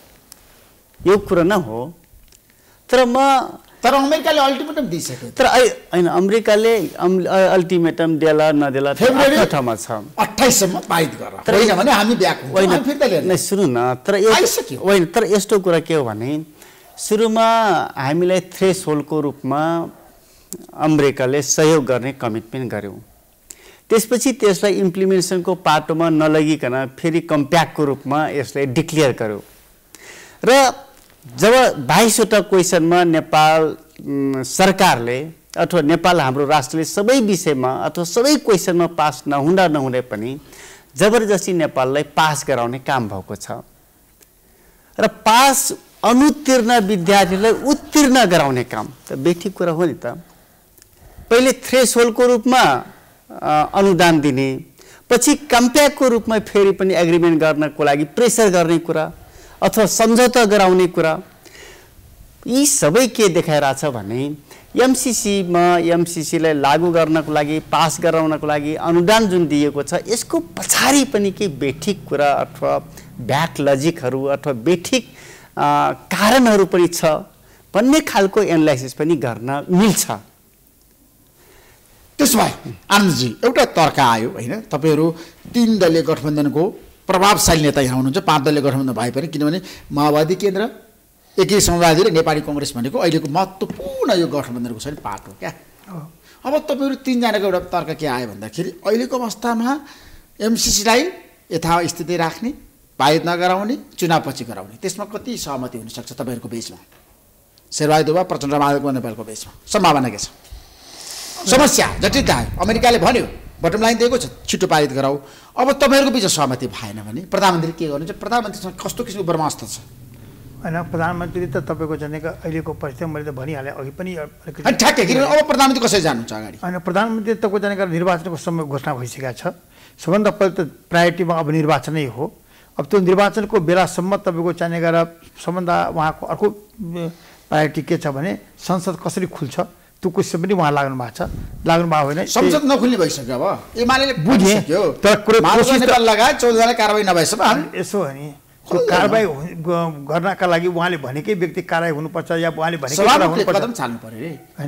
यो कुरा न हो। तर म तर अमेरिकाले अल्टिमेटम दिइसक्यो। तर होइन, अमेरिकाले अल्टिमेटम देला नदेला फेब्रुअरी ठाउँमा छ, अट्ठाइससम्म पारित गरेर होइन भने हामी ब्याक होइन नै। सुन्नु न, तर होइन, तर यस्तो कुरा के हो भने सुरुमा हामीलाई थ्रेस होल्डको रूपमा अमेरिकाले सहयोग गर्ने कमिटमेन्ट गर्यो, त्यसपछि त्यसलाई इम्प्लिमेन्टेसनको पाटोमा नलगिकन फेरि कम्प्याक्टको रूपमा यसलाई डिक्लेयर गर्यो र जब बाइसवटा क्वेसनमा नेपाल सरकारले अथवा नेपाल हाम्रो राष्ट्रले सबै विषयमा अथवा सबै क्वेसनमा पास नहुँदा नहुँदै पनि जबरजस्ती नेपाललाई पास गराउने काम भएको छ र पास अनुत्तीर्ण विद्यार्थीलाई उत्तीर्ण गराउने काम त बेठी कुरा हो नि त। पहिले थ्रेसहोल्डको रूपमा अनुदान दिने, पछि कम्प्याक्टको रूपमा फेरि पनि एग्रिमेन्ट गर्नको लागि प्रेसर गर्ने कुरा अथवा सम्झौता गराउने कुरा, यी सबै के देखाइरहेछ भने एमसीसीमा एमसीसीलाई लागू गर्नको लागि पास गराउनको लागि अनुदान जुन दिएको छ यसको पछाडि पनि के बेठिक कुरा अथवा ब्याक लजिकहरू अथवा बेठिक कारणहरू पनि छ भन्ने खालको एनालाइसिस पनि गर्न मिल्छ। त्यसो भए आनन्दजी एउटा तर्क आयो होइन, तपाईँहरू तीन दलीय गठबन्धनको प्रभावशाली नेता यहाँ हुनुहुन्छ, पाँच दलीय गठबन्धन भए पनि, किनभने माओवादी केन्द्र, एकै समाजवादी र नेपाली कङ्ग्रेस भनेको अहिलेको महत्त्वपूर्ण यो गठबन्धनको छ नि पार्ट हो क्या। अब तपाईँहरू तिनजनाको एउटा तर्क के आयो भन्दाखेरि अहिलेको अवस्थामा एमसीसीलाई यथास्थिति राख्ने, पारित नगराउने, चुनावपछि गराउने, त्यसमा कति सहमति हुनसक्छ तपाईँहरूको बिचमा? शेरबहादुर देउवा प्रचण्ड नेपालको बिचमा सम्भावना के छ? समस्या जटिलता अमेरिकाले भन्यो बटम लाइन दिएको छ छिटो पारित गराऊ। अब तपाईँहरूको बिच सहमति भएन भने प्रधानमन्त्री के गर्नुहुन्छ? प्रधानमन्त्रीसँग कस्तो किसिमको ब्रह्मास्त्र छ? होइन प्रधानमन्त्री त तपाईँको जनेको अहिलेको परिस्थिति मैले त भनिहालेँ अघि पनि। ठ्याक्कै किन अब प्रधानमन्त्री कसरी जानुहुन्छ अगाडि? होइन प्रधानमन्त्री तपाईँको जनेको निर्वाचनको समय घोषणा भइसकेको छ। सबभन्दा पहिले त प्रायोरिटीमा अब निर्वाचनै हो। अब त्यो निर्वाचनको बेलासम्म तपाईँको चाहिने गरेर सबभन्दा उहाँको अर्को प्रायोरिटी के छ भने संसद कसरी खुल्छ त्यो क्वेसन पनि उहाँ लाग्नु भएको छ। लाग्नु भएको होइन संसद नखुल्ने भइसक्यो। अब एमाले बुझ्यो तर नेपाल लगायत चौधजना कारवाही नभएसम्म यसो हो नि त्यो कारवाही गर्नका लागि उहाँले भनेकै व्यक्ति कारवाही हुनुपर्छ या उहाँले भनेकै कदम चाल्नु पर्यो होइन।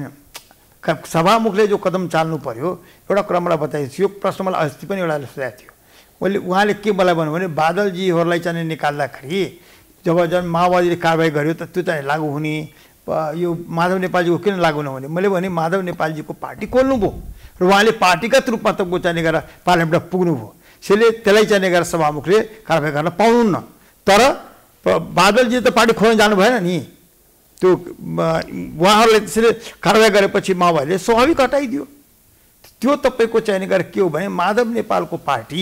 सभामुखले जो कदम चाल्नु पर्यो एउटा कुरा मलाई बताइदिन्छु। यो प्रश्न मलाई अस्ति पनि एउटा सोधेको थियो मैले। उहाँले के मलाई भन्नु भने बादलजीहरूलाई चाहिँ निकाल्दाखेरि जब जब माओवादीले कारवाही गर्यो त त्यो चाहिँ लागू हुने यो माधव नेपालजीको किन लागू नहुने? मैले भने माधव नेपालजीको पार्टी खोल्नुभयो र उहाँले पार्टीगत रूपमा तपाईँको चाहिँ गरेर पार्लियामेन्टमा पुग्नुभयो। त्यसले त्यसलाई चाहिँ गरेर सभामुखले कारवाही गर्न पाउनुहुन्न। तर बादलजी त पार्टी खोल्न जानु भएन नि। त्यो उहाँहरूले त्यसरी कारवाही गरेपछि माओवादीले स्वाभाविक हटाइदियो। त्यो तपाईँको चाहिने गरेर के हो भने माधव नेपालको पार्टी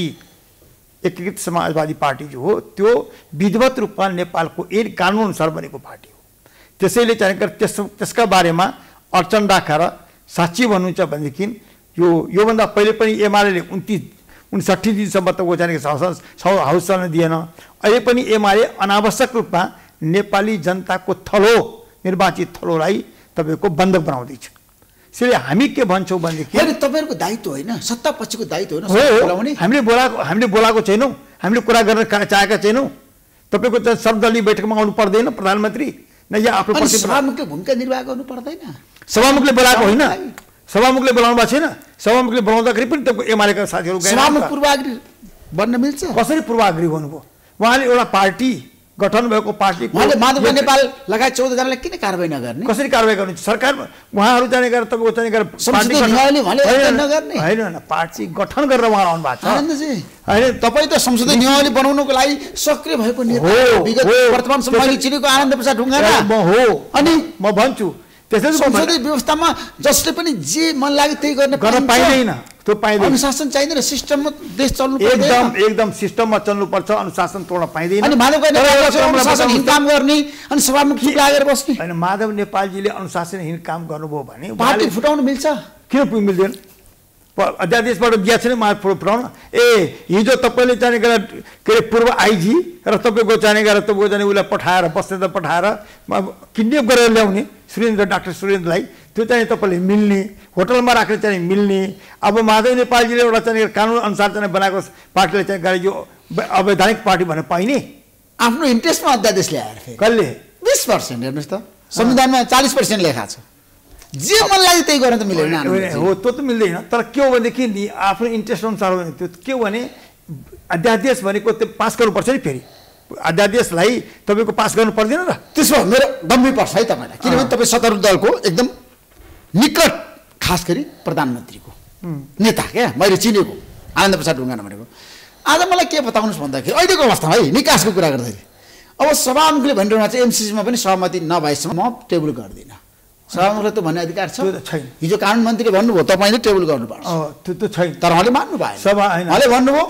एकीकृत समाजवादी पार्टी जो हो त्यो विधिवत रूपमा नेपालको एक कानुनअनुसार बनेको पार्टी हो। त्यसैले चाहिँ त्यस त्यसका बारेमा अडचन राखेर साँच्ची भन्नुहुन्छ भनेदेखि यो योभन्दा पहिले पनि एमाले उन्तिस उन्साठी दिनसम्म त चाहिँ हाउस चल्न दिएन। अहिले पनि एमाले अनावश्यक रूपमा नेपाली जनताको थलो निर्वाचित थलोलाई तपाईँको बन्धक बनाउँदैछ। त्यसैले हामी के भन्छौँ भनेदेखि तपाईँहरूको दायित्व होइन सत्ता पक्षको दायित्व होइन हो। हामीले बोलाएको हामीले बोलाएको छैनौँ, हामीले कुरा गर्न चाहेका छैनौँ। तपाईँको चाहिँ सर्वदलीय बैठकमा आउनु पर्दैन प्रधानमन्त्री न या आफ्नो सभामुखले भूमिका निर्वाह गर्नु पर्दैन? सभामुखले बोलाएको होइन, सभामुखले बोलाउनु भएको छैन। सभामुखले बोलाउँदाखेरि पनि तपाईँको एमालेका साथीहरू सभामुख पूर्वाग्रही बन्न मिल्छ? कसरी पूर्वाग्रही भन्नुभयो? उहाँले एउटा पार्टी गठन भएको पार्टी माधव नेपाल लगायत चौधजनालाई किन कारवाही नगर्ने? कसरी कारवाही गर्नु? सरकार उहाँहरू जाने गरेर तपाईँको जाने गरेर होइन पार्टी गठन गरेर उहाँ आउनु भएको छ। होइन तपाईँ त संसदीय नियमावली बनाउनुको लागि सक्रिय भएको वर्तमान समयले चिनेको आनन्द प्रसाद ढुङ्गाना हो। अनि म भन्छु त्यसै संसदीय व्यवस्थामा जसले पनि जे मन लाग्यो त्यही गर्न गर्न पाइँदैन। त्यो पाइँदैन। अनुशासन चाहिँदैन, सिस्टममा देश चल्नु एकदम एकदम सिस्टममा चल्नुपर्छ, अनुशासन तोड्न पाइँदैन। अनि माधव अनुशासनहीन काम गर्ने अनि सभामुख चुप लागेर बस्ने होइन। माधव नेपालजीले अनुशासनहीन काम गर्नुभयो भने पार्टी फुटाउनु मिल्छ? किन मिल्दैन? अध्यादेशबाट दिएको छैन मा फुटाउन। ए हिजो तपाईँले जाने गरेर के अरे पूर्व आइजी र तपाईँको जाने गरेर तपाईँको जाने उसलाई पठाएर बस्ने त पठाएर किडन्याप गरेर ल्याउने सुरेन्द्र डाक्टर सुरेन्द्रलाई त्यो चाहिँ तपाईँले मिल्ने होटलमा राखेर चाहिँ मिल्ने। अब माधव नेपालजीले एउटा चाहिँ कानुन अनुसार चाहिँ बनाएको पार्टीलाई चाहिँ गरे यो अवैधानिक पार्टी भनेर पाइने आफ्नो इन्ट्रेस्टमा अध्यादेश ल्याएर कसले बिस पर्सेन्ट हेर्नुहोस् त संविधानमा चालिस पर्सेन्ट लेखा छ। जे मन लाग्यो त्यही गर्न त मिलेन हो, त्यो त मिल्दैन। तर के हो भनेदेखि नि आफ्नो इन्ट्रेस्ट अनुसार हो भने त्यो के हो भने अध्यादेश भनेको त्यो पास गर्नुपर्छ नि। फेरि अध्यादेशलाई तपाईँको पास गर्नु पर्दैन र? त्यसो मेरो गम्भीर पर्छ है तपाईँलाई, किनभने तपाईँ सत्तारूढ दलको एकदम निकट खास गरी प्रधानमन्त्रीको नेता क्या मैले चिनेको आनन्द प्रसाद ढुङ्गाना भनेको। आज मलाई के बताउनुहोस् भन्दाखेरि अहिलेको अवस्थामा है निकासको कुरा गर्दाखेरि अब सभामुखले भनिरहनु चाहिँ एमसिसीमा पनि सहमति नभएसम्म म टेबल गर्दिनँ। सभामुखलाई त भन्ने अधिकार छ छैन। हिजो कानुन मन्त्रीले भन्नुभयो तपाईँले टेबल गर्नुपर्छ, त्यो त छैन। तर उहाँले मान्नु भएन। सभा उहाँले भन्नुभयो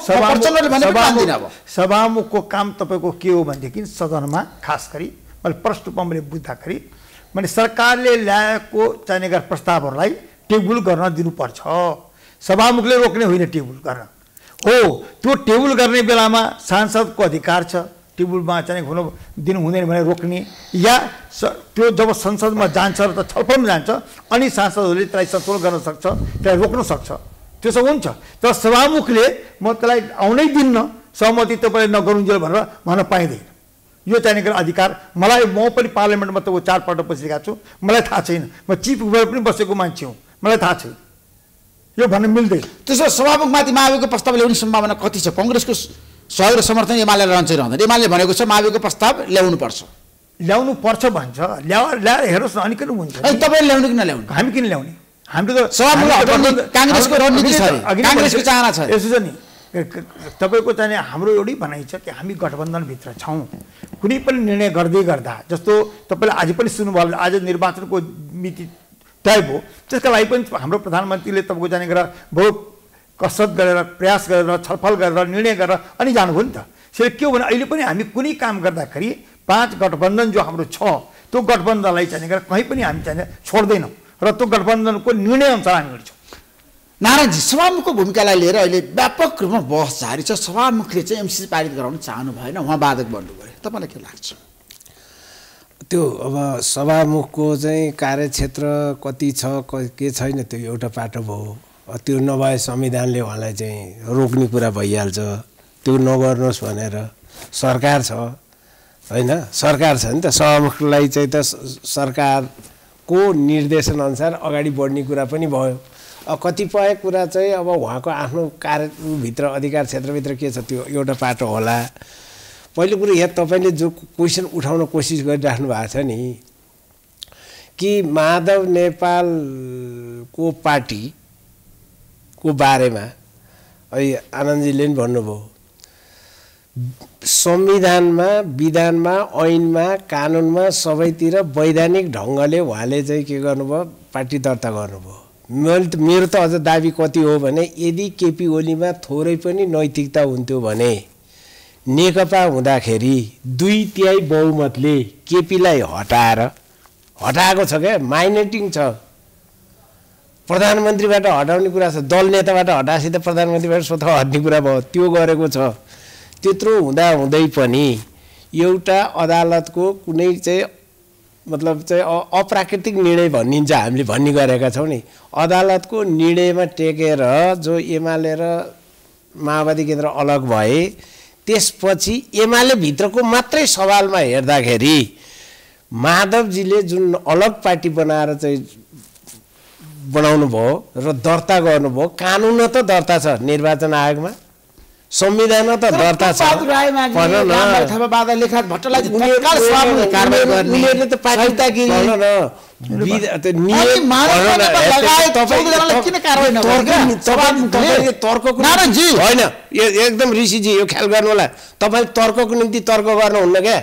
सभामुखको काम तपाईँको के हो भनेदेखि सदनमा खास गरी मैले प्रश्न रूपमा मैले बुझ्दाखेरि मैले सरकारले ल्याएको चाहिने गरेर प्रस्तावहरूलाई टेबल गर्न दिनुपर्छ। सभामुखले रोक्ने होइन टेबल गर्न हो। त्यो टेबल गर्ने बेलामा सांसदको अधिकार छ टेबलमा चाहिँ हुनु दिनु हुँदैन भने रोक्ने या त्यो जब संसदमा जान्छ र त छलफलमा जान्छ अनि सांसदहरूले त्यसलाई सन्तुलन गर्न सक्छ, त्यसलाई रोक्न सक्छ, त्यसो हुन्छ। तर सभामुखले म त्यसलाई आउनै दिन्न, सहमति तपाईँले नगरुन्जेल भनेर भन्न पाइँदैन। यो चाहिने अधिकार मलाई, म पनि पार्लियामेन्टमा त चारपल्ट बसिरहेको छु, मलाई थाहा छैन। म चिफ व्हिप पनि बसेको मान्छे हुँ, मलाई थाहा छैन। यो भन्नु मिल्दैन। त्यसो सभामुखमाथि माविको प्रस्ताव ल्याउने सम्भावना कति छ? कङ्ग्रेसको सहयोग र समर्थन एमाले रहन्छ रहँदैन? एमाले भनेको छ माविको प्रस्ताव ल्याउनुपर्छ। ल्याउनु पर्छ भन्छ, ल्या ल्याएर हेर्नुहोस् न अनि किन हुन्छ? तपाईँले ल्याउने कि नल्याउने? हामी किन ल्याउने? हाम्रो त काङ्ग्रेसको रणनीति छ, काङ्ग्रेसको चाहना छ। यसो छ नि तपाईँको चाहिँ हाम्रो एउटै भनाइ छ कि हामी गठबन्धनभित्र छौँ। कुनै पनि निर्णय गर्दै गर्दा जस्तो तपाईँले आज पनि सुन्नुभयो, आज निर्वाचनको मिति टाइप हो। त्यसका लागि पनि हाम्रो प्रधानमन्त्रीले तपाईँको जाने गरेर बहुत कसरत गरेर प्रयास गरेर छलफल गरेर निर्णय गरेर अनि जानुभयो नि त। त्यसले के हो भने अहिले पनि हामी कुनै काम गर्दाखेरि पाँच गठबन्धन जो हाम्रो छ त्यो गठबन्धनलाई चाहिँ गरेर कहीँ पनि हामी चाहिँ छोड्दैनौँ र त्यो गठबन्धनको निर्णय अनुसार हामी गर्छौँ। नारायणजी, सभामुखको भूमिकालाई लिएर अहिले व्यापक रूपमा बहस जारी छ। सभामुखले चाहिँ एमसिसी पारित गराउन चाहनु भएन, उहाँ बाधक बन्नुभयो। तपाईँलाई के लाग्छ? त्यो अब सभामुखको चाहिँ कार्यक्षेत्र कति छ के छैन त्यो एउटा पाटो भयो। त्यो नभए संविधानले उहाँलाई चाहिँ रोक्ने कुरा भइहाल्छ। त्यो नगर्नुहोस् भनेर सरकार छ होइन, सरकार छ नि त। सभामुखलाई चाहिँ त सरकारको निर्देशनअनुसार अगाडि बढ्ने कुरा पनि भयो। अब कतिपय कुरा चाहिँ अब उहाँको आफ्नो कार्यभित्र अधिकार क्षेत्रभित्र के छ त्यो एउटा पाटो होला। पहिलो कुरो यहाँ तपाईँले जो क्वेसन उठाउन कोसिस गरिराख्नु भएको छ नि कि माधव नेपालको पार्टीको बारेमा अहिले आनन्दजीले पनि भन्नुभयो, संविधानमा, विधानमा, ऐनमा, कानुनमा सबैतिर वैधानिक ढङ्गले उहाँले चाहिँ के गर्नुभयो, पार्टी दर्ता गर्नुभयो। मैले त मेरो त अझ दाबी कति हो भने यदि केपी ओलीमा थोरै पनि नैतिकता हुन्थ्यो भने नेकपा हुँदाखेरि दुई तिहाई बहुमतले केपीलाई हटाएर हटाएको छ क्या, माइनेटिङ छ। प्रधानमन्त्रीबाट हटाउने कुरा छ, दल नेताबाट हटाएपछि त प्रधानमन्त्रीबाट स्वतः हट्ने कुरा भयो, त्यो गरेको छ। त्यत्रो हुँदा हुँदै पनि एउटा अदालतको कुनै चाहिँ मतलब चाहिँ अप्राकृतिक निर्णय भनिन्छ हामीले भन्ने गरेका छौँ नि, अदालतको निर्णयमा टेकेर जो एमाले र माओवादी केन्द्र अलग भए त्यसपछि एमाले भित्रको मात्रै सवालमा हेर्दाखेरि माधवजीले जुन अलग पार्टी बनाएर चाहिँ बनाउनु भयो र दर्ता गर्नुभयो, कानुन त दर्ता छ निर्वाचन आयोगमा, संविधान त दर्ता छ। उनीहरूले त पार्टीतागिरी तर्कको होइन, एकदम ऋषिजी यो ख्याल गर्नु होला। तपाईँले तर्कको निम्ति तर्क गर्नुहुन्न क्या।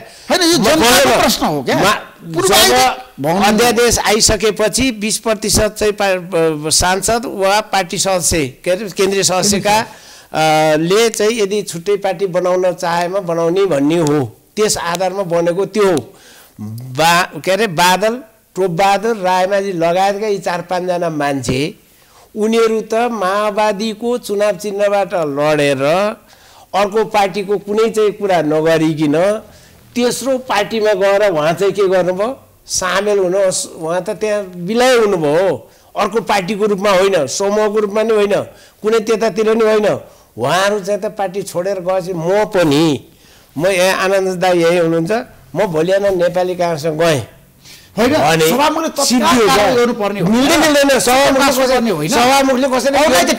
अध्यादेश आइसकेपछि बिस प्रतिशत चाहिँ सांसद वा पार्टी सदस्य के अरे केन्द्रीय सदस्यका ले चाहिँ यदि छुट्टै पार्टी बनाउन चाहेमा बनाउने भन्ने हो, त्यस आधारमा बनेको त्यो हो। बा के अरे बादल, टोपबहादुर, रायमाझी लगायतका यी चार पाँचजना मान्छे उनीहरू त माओवादीको चुनाव चिन्हबाट लडेर अर्को पार्टीको कुनै चाहिँ कुरा नगरिकन तेस्रो पार्टीमा गएर उहाँ चाहिँ के गर्नुभयो, सामेल हुनु, उहाँ त त्यहाँ विलय हुनुभयो। अर्को पार्टीको रूपमा होइन, समूहको रूपमा नि होइन, कुनै त्यतातिर नि होइन। उहाँहरू चाहिँ त पार्टी छोडेर गएपछि म पनि म यहाँ आनन्द दाई यही हुनुहुन्छ, म भोलि बिहान नेपाली काङ्ग्रेसमा गएँ सभामुखले कसैले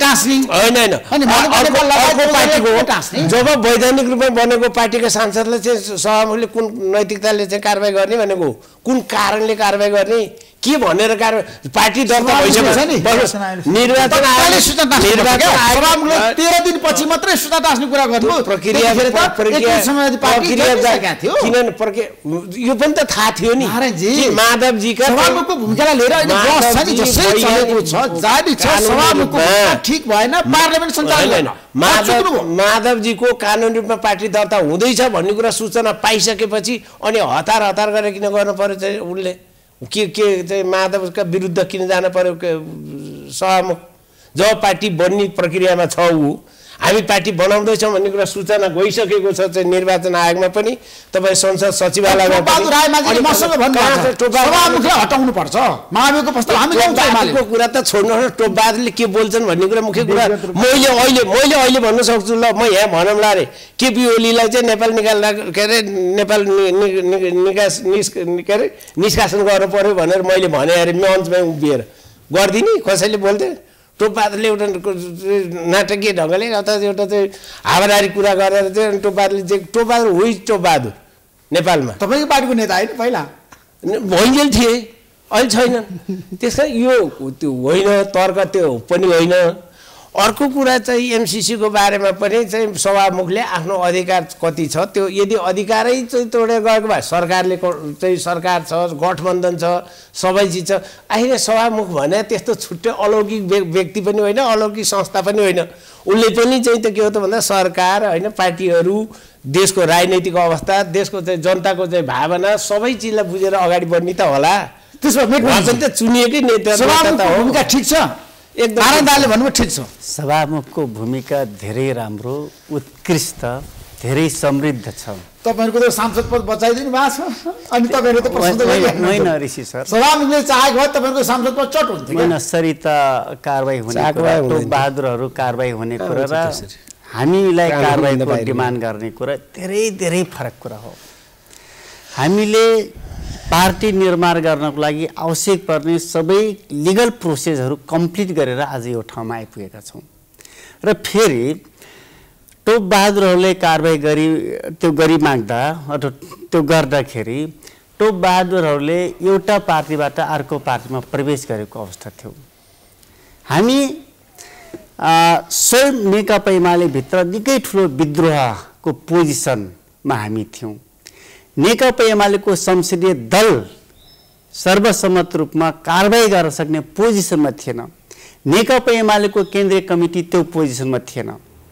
जब वैधानिक रूपमा बनेको पार्टीका सांसदले चाहिँ सभामुखले कुन नैतिकताले चाहिँ कारवाही गर्ने भनेको, कुन कारणले कारवाही गर्ने, के भनेर कारवाही, पार्टी दर्ता भइसक्यो। निर्वाचन आयोगले तेह्र दिन पछि मात्रै सूचना टास्ने कुरा गर्नु प्रक्रिया किन प्रक्रिया यो पनि त थाहा थियो नि माधवजीका सभामुखको भूमिकालाई लिएर अहिले बहस छ नि, जसै चलेको छ जारी छ। सभामुखको भूमिका ठीक भएन, पार्लियामेन्ट सञ्चालन माधव माधवजीको कानुनी रूपमा पार्टी दर्ता हुँदैछ भन्ने कुरा सूचना पाइसकेपछि अनि हतार हतार गरेर किन गर्नु पर्यो चाहिँ उनले के के चाहिँ माधवका विरुद्ध किन जानु पर्यो सभामुख? जब पार्टी बन्ने प्रक्रियामा छ ऊ हामी पार्टी बनाउँदैछौँ भन्ने कुरा सूचना गइसकेको छ चाहिँ निर्वाचन आयोगमा पनि, तपाईँ संसद सचिवालयमा हटाउनु पर्छ माविको प्रस्ताव हामी को कुरा त छोड्नु, टोपबहादुरले के बोल्छन् भन्ने कुरा मुख्य कुरा मैले अहिले मैले अहिले भन्न सक्छु। ल म यहाँ भनौँला अरे केपी ओलीलाई चाहिँ नेपाल निकाल्दा के अरे नेपाल निकास के अरे निष्कासन गर्नु पर्यो भनेर मैले भने अरे मञ्चमै उभिएर गरिदिने कसैले बोल्थे? टोपबहादुरले एउटा नाटकीय ढङ्गले अथवा एउटा चाहिँ हावादारी कुरा गरेर चाहिँ टोपबहादुरले चाहिँ टोपबहादुर होइ टोपबहादुर नेपालमा तपाईँको पार्टीको नेता होइन पहिला भइन्जेल थिए, अहिले छैन। त्यस कारण यो त्यो होइन, तर्क त्यो पनि होइन। अर्को कुरा चाहिँ एमसिसीको बारेमा पनि चाहिँ सभामुखले आफ्नो अधिकार कति छ त्यो यदि अधिकारै चाहिँ तोडेर गएको भए सरकारले चाहिँ सरकार छ गठबन्धन छ सबै चिज छ आखिर सभामुख भने त्यस्तो छुट्टै अलौकिक व्यक्ति पनि होइन अलौकिक संस्था पनि होइन उसले पनि चाहिँ त के हो त भन्दा सरकार होइन पार्टीहरू देशको राजनैतिक अवस्था देशको चाहिँ जनताको चाहिँ भावना सबै चिजलाई बुझेर अगाडि बढ्ने त होला त्यसो भए त चुनिएकै नेता भूमिका ठिक छ एकदम आनन्दले भन्नु ठिक छ सभामुखको भूमिका धेरै राम्रो उत्कृष्ट धेरै समृद्ध छ तपाईहरुको त सांसद पद बचाइदिनु भएको छ अनि तपाईहरु त प्रशंसा गरिरहनु होइन ऋषि सर सभामुखले चाहेको भए तपाईहरुको सांसद पद चट हुन्थ्यो हैन सरिता कारबाही हुने कुरा टोप बहादुरहरु कारबाही हुने कुरा र हामीलाई कारबाहीको डिमान्ड गर्ने कुरा धेरै धेरै फरक कुरा हो हामीले पार्टी निर्माण गर्नको लागि आवश्यक पर्ने सबै लिगल प्रोसेसहरु कम्प्लिट गरेर आज यो ठाउँमा आइपुगेका छौं र फेरि टोप बहादुरहरूले कारबाही गरी त्यो गरी माग्दा अथवा त्यो गर्दाखेरि टोप बहादुरहरूले एउटा पार्टीबाट अर्को पार्टीमा प्रवेश गरेको अवस्था थियो हामी स्वयं नेकपा एमाले भित्र निकै ठुलो विद्रोहको पोजिसनमा हामी थियौं नेकपा एमालेको संसदीय दल सर्वसम्मत रूपमा कारबाही गर्न सक्ने पोजिसनमा थिएन नेकपा एमालेको केन्द्रीय कमिटी त्यो पोजिसनमा थिएन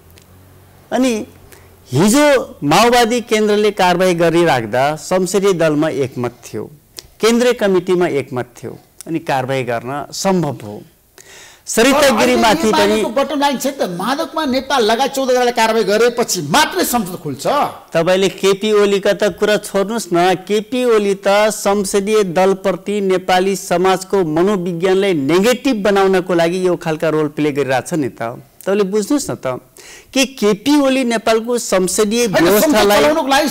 अनि हिजो माओवादी केन्द्रले कारबाही गरिराख्दा संसदीय दलमा एकमत थियो केन्द्रीय कमिटीमा एकमत थियो अनि कारबाही गर्न सम्भव हो सरिता गिरीमाथि पनि बटम लाइन छ त मादकमा नेपाल लगायत चौध जनाले कारबाही गरेपछि मात्रै संसद खुल्छ तपाईले केपी ओलीका त कुरा छोड्नुस् न केपी ओली त संसदीय दलप्रति नेपाली समाजको मनोविज्ञानलाई नेगेटिभ बनाउनको लागि यो खालका रोल प्ले गरिरहेछ नि त तपाईले बुझ्नुस् न त कि केपी ओली नेपालको संसदीय व्यवस्थालाई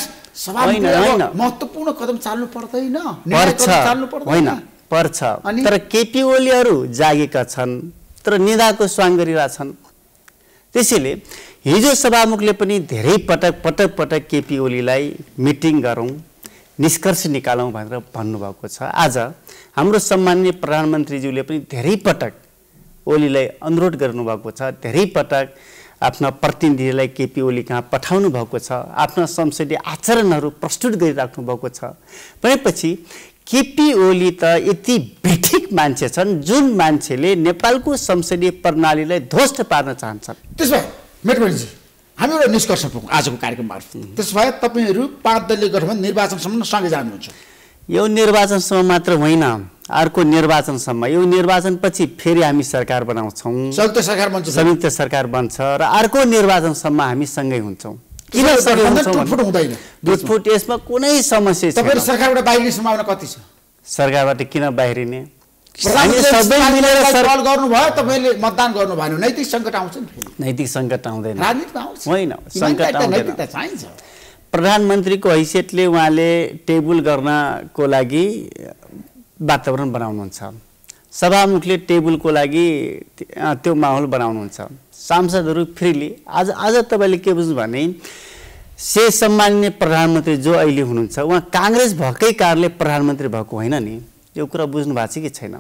महत्त्वपूर्ण कदम चाल्नु पर्दैन होइन पर्छ तर केपी ओलीहरु जागेका छन् तर निदाको स्वाङ गरिरहेछन् त्यसैले हिजो सभामुखले पनि धेरै पटक पटक पटक केपी ओलीलाई मिटिङ गरौं निष्कर्ष निकालौं भनेर भन्नुभएको छ आज हाम्रो सम्माननीय प्रधानमन्त्रीज्यूले पनि धेरै पटक ओलीलाई अनुरोध गर्नुभएको छ धेरै पटक आफ्ना प्रतिनिधिलाई केपी ओली कहाँ पठाउनु भएको छ आफ्ना संसदीय आचरणहरू प्रस्तुत गरिराख्नु भएको छ भनेपछि केपी ओली त यति बेठिक मान्छे छन् जुन मान्छेले नेपालको संसदीय प्रणालीलाई ध्वस्त पार्न चाहन्छन् त्यसो भए मेटमणिजी हामी एउटा निष्कर्ष पुग्यौं आजको कार्यक्रम मार्फत त्यसो भए तपाईहरु पाँच दलीय गठबन्धन निर्वाचनसम्म सँगै जानुहुन्छ यो निर्वाचनसम्म मात्र होइन अर्को निर्वाचनसम्म यो निर्वाचनपछि फेरि हामी सरकार बनाउँछौं संयुक्त सरकार बन्छ संयुक्त सरकार बन्छ र अर्को निर्वाचनसम्म हामी सँगै हुन्छौं किन सँगै हुन्छौं टुटफुट हुँदैन टुटफुट यसमा कुनै समस्या छैन तपाईहरु सरकारबाट बाहिरिने सम्भावना कति छ सरकारबाट किन बाहिरिने हामी सबै मिलेर सरकार गर्नु भयो तपाईले मतदान गर्नु भएन नैतिक संकट आउँछ नि फेरि नैतिक संकट आउँदैन राजनीतिमा आउँछ होइन संकट आउँदैन नैतिकता चाहिन्छ प्रधानमन्त्रीको हैसियतले उहाँले टेबल गर्नको लागि वातावरण बनाउनुहुन्छ सभामुखले टेबलको लागि त्यो माहौल बनाउनुहुन्छ सांसदहरू फ्रीली आज आज तपाईले के बुझ्नु भने से सम्माननीय प्रधानमन्त्री जो अहिले हुनुहुन्छ उहाँ कांग्रेस भएकै कारणले प्रधानमन्त्री भएको होइन नि यो कुरा बुझ्नु भएको छ कि छैन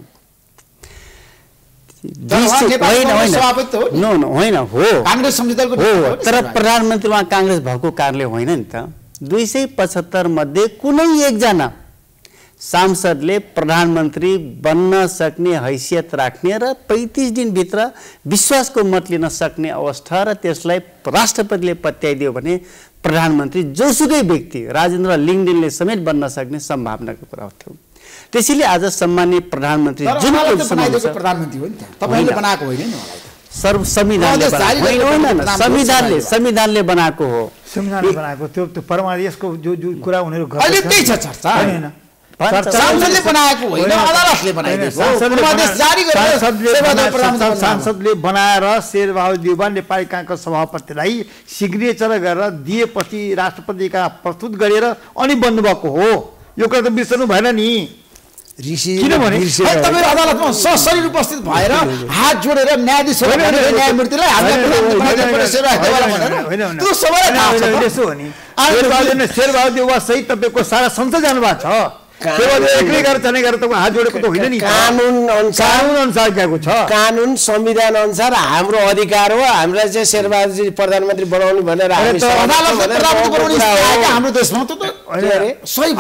नो नो होइन हो कांग्रेस संविधानको हो तर प्रधानमन्त्री उहाँ कांग्रेस भएको कारणले होइन नि त दुई सय पचहत्तर मध्ये कुनै एकजना सांसदले प्रधानमन्त्री बन्न सक्ने हैसियत राख्ने र पैंतीस दिन भित्र विश्वासको मत लिन सक्ने अवस्था र त्यसलाई राष्ट्रपतिले पत्याइदियो भने प्रधानमन्त्री जोसुकै व्यक्ति राजेन्द्र लिङ्गदेनले समेत बन्न सक्ने सम्भावनाको कुरा थियो त्यसैले आज सम्माननीय प्रधानमन्त्री जुन प्रधानमन्त्री हो नि त तपाईले बनाएको होइन नि मलाई सर्व संविधानले बनाएको संविधानले संविधानले बनाएको हो संविधानले बनाएको त्यो त्यो परमाणु यसको जो जो कुरा उनीहरु गर्छ अहिले त्यही छ चर्चा हैन सांसदले बनाएको होइन अदालतले बनाएको प्रदेश जारी गरेर सांसदले बनाएर शेरबहादुर देउवा नेपाली कांग्रेसका सभापतिलाई सिग्नेचर गरेर दिएपछि राष्ट्रपतिका प्रस्तुत गरेर अनि बन्नुभएको हो यो कुरा त बिर्सनु भएन नि ऋषि किनभने तपाईहरु अदालतमा सशरीर उपस्थित भएर हात जोडेर न्यायाधीशले न्यायमूर्तिलाई हामीले सेवा गरेर भनेर त्यो सबैलाई थाहा छ त्यसो हो नि शेरबहादुर देउवा सहित तपाईको सारा संसद जानु भएको छ एक्लै गरेर चल्ने गरेर तपाईँ हात जोडेको त होइन नि कानुन अनुसार कानुन अनुसार गएको छ कानुन संविधान अनुसार हाम्रो अधिकार हो हामीलाई चाहिँ शेरबहादुरजी प्रधानमन्त्री बनाउनु भनेर हामी हाम्रो देशमा त सही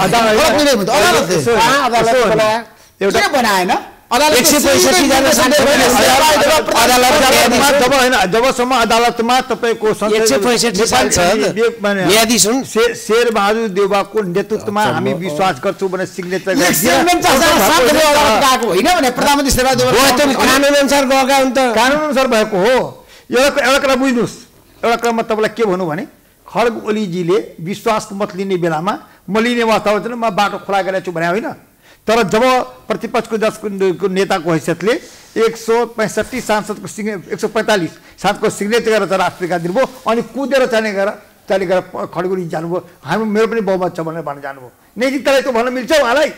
एउटा बनाएन जबसम्म अदालतमा तपाईँको शेरबहादुर देउवाको नेतृत्वमा हामी विश्वास गर्छौँ भने सिग्नेचर कानुन अनुसार गएका हुन् त कानुन अनुसार भएको हो एउटा एउटा कुरा बुझ्नुहोस् एउटा कुरा म तपाईँलाई के भनौँ भने खड्ग ओलीजीले विश्वासको मत लिने बेलामा म लिने अवस्था हुन्छ म बाटो खुला गरेको छु भने होइन तर जब प्रतिपक्षको जसको नेताको हैसियतले एक सौ पैँसठी सांसदको सिग्ने एक सौ पैँतालिस सांसदको सिग्नेचर गरेर राष्ट्रपतिका दिनुभयो अनि कुदेर चाहिने गएर चाहिने गएर खड्गोली जानुभयो हामी मेरो पनि बहुमत छ भनेर भन्न जानुभयो नैतिक तलाई त भन्न मिल्छ उहाँलाई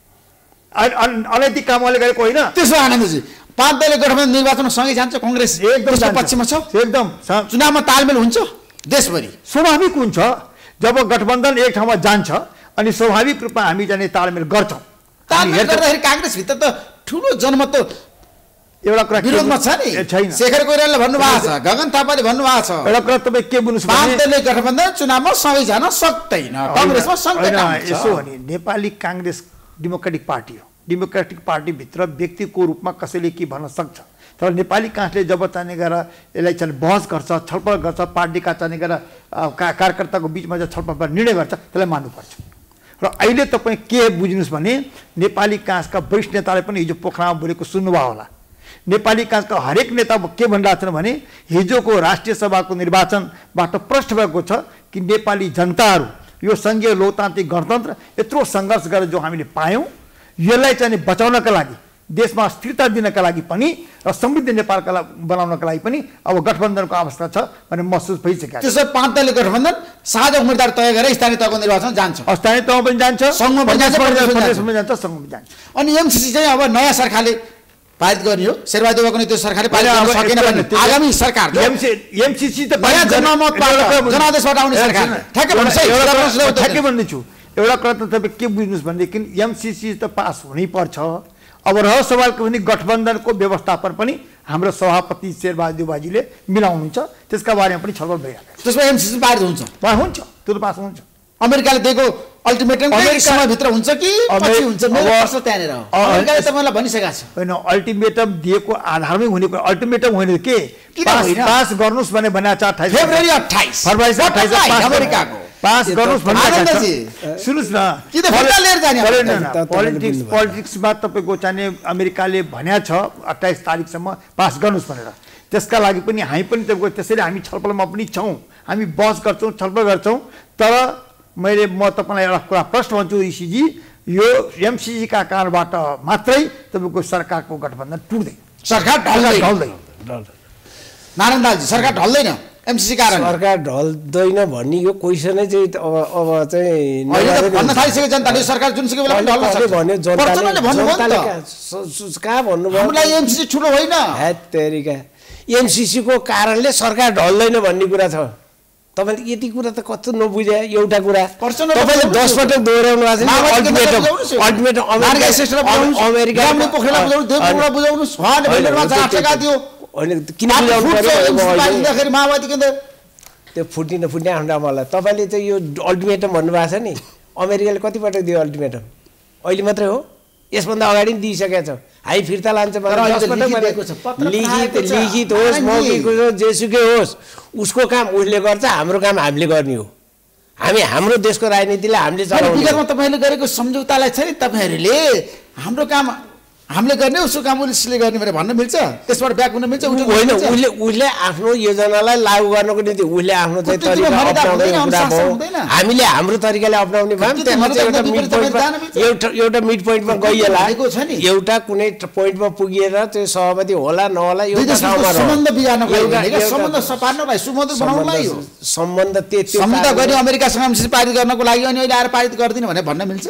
अनैतिक काम उहाँले गरेको होइन त्यसो आनन्दजी पाँच दलीय गठबन्धन निर्वाचनमा सँगै जान्छ कङ्ग्रेस एकदम पक्षमा छ एकदम चुनावमा तालमेल हुन्छ देशभरि स्वाभाविक हुन्छ जब गठबन्धन एक ठाउँमा जान्छ अनि स्वाभाविक रूपमा हामी जाने तालमेल गर्छौँ तालमेल गर्दाखेरि काङ्ग्रेसभित्र त ठुलो जनमत त एउटा कुरा विरोधमा छ नि छैन शेखर कोइरालाले भन्नुभएको छ गगन थापाले भन्नुभएको छ एउटा कुरा तपाईँ के बुझ्नुहोस् पाँच दलीय गठबन्धन चुनावमा सँगै जान सक्दैन कङ्ग्रेसमा सँगै यसो भने नेपाली काङ्ग्रेस डेमोक्रेटिक पार्टी हो डेमोक्रेटिक पार्टीभित्र व्यक्तिको रूपमा कसैले के भन्न सक्छ तर नेपाली काङ्ग्रेसले जब चाहिने गरेर यसलाई चाहिँ बहस गर्छ छलफल गर्छ पार्टीका चाहिने गरेर कार्यकर्ताको बिचमा चाहिँ छलफल निर्णय गर्छ त्यसलाई मान्नुपर्छ र अहिले तपाईँ के बुझ्नुहोस् भने नेपाली काङ्ग्रेसका वरिष्ठ नेताले पनि हिजो पोखरामा बोलेको सुन्नुभयो होला नेपाली काङ्ग्रेसका हरेक नेता के भनिरहेको छन् भने हिजोको राष्ट्रिय सभाको निर्वाचनबाट प्रष्ट भएको छ कि नेपाली जनताहरू यो सङ्घीय लोकतान्त्रिक गणतन्त्र यत्रो सङ्घर्ष गरेर जो हामीले पायौँ यसलाई चाहिँ बचाउनका लागि देशमा स्थिरता दिनका लागि पनि र समृद्ध नेपालका बनाउनका लागि पनि अब गठबन्धनको आवश्यकता छ भन्ने महसुस भइसक्यो त्यसो पाँच दलीय गठबन्धन साझा उम्मेदवार तय गरेर स्थानीय तहको निर्वाचन जान्छ स्थानीय तहमा पनि जान्छ सङ्घमा पनि जान्छ प्रदेशमा जान्छ सङ्घमा पनि जान्छ अनि एमसिसी चाहिँ अब नयाँ सरकारले पारित गर्ने हो शेरबहादुर देउवाको त्यो सरकारले पारित गर्न सकेन भने आगामी सरकार एमसिसी त नयाँ जनमतबाट जनादेशबाट आउने सरकार ठ्याक्कै भन्नुहोस् ठ्याक्कै भन्दैछु एउटा कुरा त तपाईँ के बुझ्नुहोस् भनेदेखि एमसिसी त पास हुनै पर्छ अब रह सवालको पनि गठबन्धनको व्यवस्थापन पनि हाम्रो सभापति शेरबहादुर देउवाजीले मिलाउनुहुन्छ त्यसका बारेमा पनि छलफल भइरहेको छ त्यसमा एमसिसी पारित हुन्छ हुन्छ त्यो त पास हुन्छ अमेरिकाले दिएको अल्टिमेटम समयभित्र हुन्छ कि पछि हुन्छ मेरो प्रश्न त्यहाँनिर अमेरिकाले तपाईँलाई भनिसकेको छ होइन अल्टिमेटम दिएको आधारमै हुने कुरा अल्टिमेटम होइन के पास गर्नुहोस् भने भनेको छ अट्ठाइस फेब्रुअरी अट्ठाइस फरवरी अट्ठाइस अमेरिकाको पास गर्नुहोस् भन्ने सुन्नुहोस् न कि त फिर्ता लिएर जाने पोलिटिक्स पोलिटिक्समा तपाईँको चाहिँ अमेरिकाले भनेको छ अट्ठाइस तारिकसम्म पास गर्नुहोस् भनेर त्यसका लागि पनि हामी पनि तपाईँको त्यसरी हामी छलफलमा पनि छौँ हामी बहस गर्छौँ छलफल गर्छौँ तर मैले म तपाईँलाई एउटा कुरा प्रश्न भन्छु ऋषिजी यो एमसिसीका कारणबाट मात्रै तपाईँको सरकारको गठबन्धन टुट्दैन सरकार ढल्दैन नारायण दालजी सरकार ढल्दैन एमसिसी कारण सरकार ढल्दैन भन्ने यो क्वेसनै चाहिँ अब अब चाहिँ भन्न थालिसक्यो जनताले सरकार जुनसुकै बेला पनि ढल्न सक्छ भन्यो जनताले भन्नुभयो कहाँ भन्नुभयो हामीलाई एमसिसी ठुलो होइन हैत तेरिका एमसिसीको कारणले सरकार ढल्दैन भन्ने कुरा छ तपाईले यति कुरा त कस्तो नबुझे एउटा कुरा तपाईले दस पटक दोहोऱ्याउनु भएको छ अल्टिमेटम अल्टिमेटम अमेरिका अमेरिका पोखरेला बुझाउनु देव पोखरेला बुझाउनु उहाँले भेटरमा चार टका दियो होइन किन बुझाउनु पर्यो माओवादी केन्द्र त्यो फुट्ने नफुट्ने आफ्नो मलाई तपाईँले चाहिँ यो अल्टिमेटम भन्नुभएको छ नि अमेरिकाले कति पटक दियो अल्टिमेटम अहिले मात्रै हो यसभन्दा अगाडि पनि दिइसकेको छ हामी फिर्ता लान्छ लिखित लिखित होस् मौखिक होस् जेसुकै होस् उसको काम उसले गर्छ हाम्रो काम हामीले गर्ने हो हामी हाम्रो देशको राजनीतिलाई हामीले चलाउने विगतमा तपाईँले गरेको सम्झौतालाई छ नि तपाईँहरूले हाम्रो काम हामीले गर्ने उसको काम उसले गर्ने भनेर भन्न मिल्छ त्यसबाट ब्याक हुन मिल्छ होइन उसले उसले आफ्नो योजनालाई लागू गर्नको निम्ति उसले आफ्नो चाहिँ तरिका अप्नाउने कुरा भयो हामीले हाम्रो तरिकाले अप्नाउने भए एउटा एउटा मिड पोइन्टमा गइएला एउटा कुनै पोइन्टमा पुगेर चाहिँ सहमति होला नहोला एउटा ठाउँमा सम्बन्ध बिगार्नको लागि सम्बन्ध सपार्नलाई सुमधुर बनाउनलाई हो सम्बन्ध त्यति सम्बन्ध गरी अमेरिकासँग पारित गर्नको लागि अनि अहिले आएर पारित गर्दिन भने भन्न मिल्छ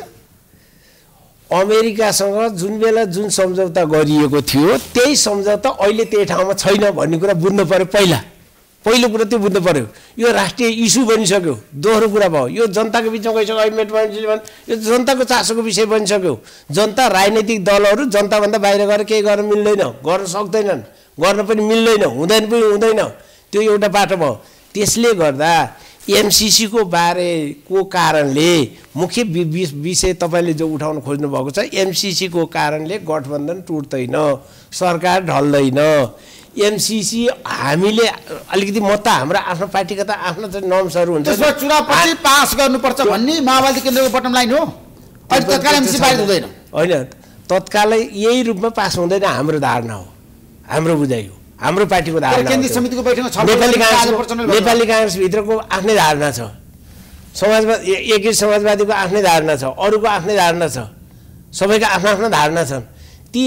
अमेरिकासँग जुन बेला जुन सम्झौता गरिएको थियो त्यही सम्झौता अहिले त्यही ठाउँमा छैन भन्ने कुरा बुझ्नु पर्यो पहिला पहिलो कुरा त्यो बुझ्नु पर्यो। यो राष्ट्रिय इस्यु बनिसक्यो, दोहोरो कुरा भयो। यो जनताको बिचमा गइसक्यो। अहिले मेटमान्छेले भन्छ यो जनताको चासोको विषय बनिसक्यो। जनता राजनैतिक दलहरू जनताभन्दा बाहिर गएर केही गर्न मिल्दैन, गर्न सक्दैनन्, गर्न पनि मिल्दैन, हुँदैन पनि हुँदैन। त्यो एउटा बाटो भयो। त्यसले गर्दा एमसिसीको बारेको कारणले मुख्य विषय तपाईँले जो उठाउन खोज्नु भएको छ, एमसिसीको कारणले गठबन्धन टुट्दैन, सरकार ढल्दैन। एमसिसी हामीले अलिकति म त हाम्रो आफ्नो पार्टीका त आफ्नो त नर्म्सहरू हुन्छ। त्यसमा चुनावपछि पास गर्नुपर्छ भन्ने माओवादी केन्द्रको बटम लाइन हो। अहिले तत्काल एमसिसी पारित हुँदैन। होइन, तत्कालै यही रूपमा पास हुँदैन हाम्रो धारणा हो, हाम्रो बुझाइ हो, हाम्रो पार्टीको धारणा। केन्द्रीय समितिको बैठकमा छ नेपाली काङ्ग्रेस नेपाली काङ्ग्रेसभित्रको आफ्नै धारणा छ, समाजवादी एकीकृत समाजवादीको आफ्नै धारणा छ, अरूको आफ्नै धारणा छ, सबैका आफ्ना आफ्ना धारणा छन्। ती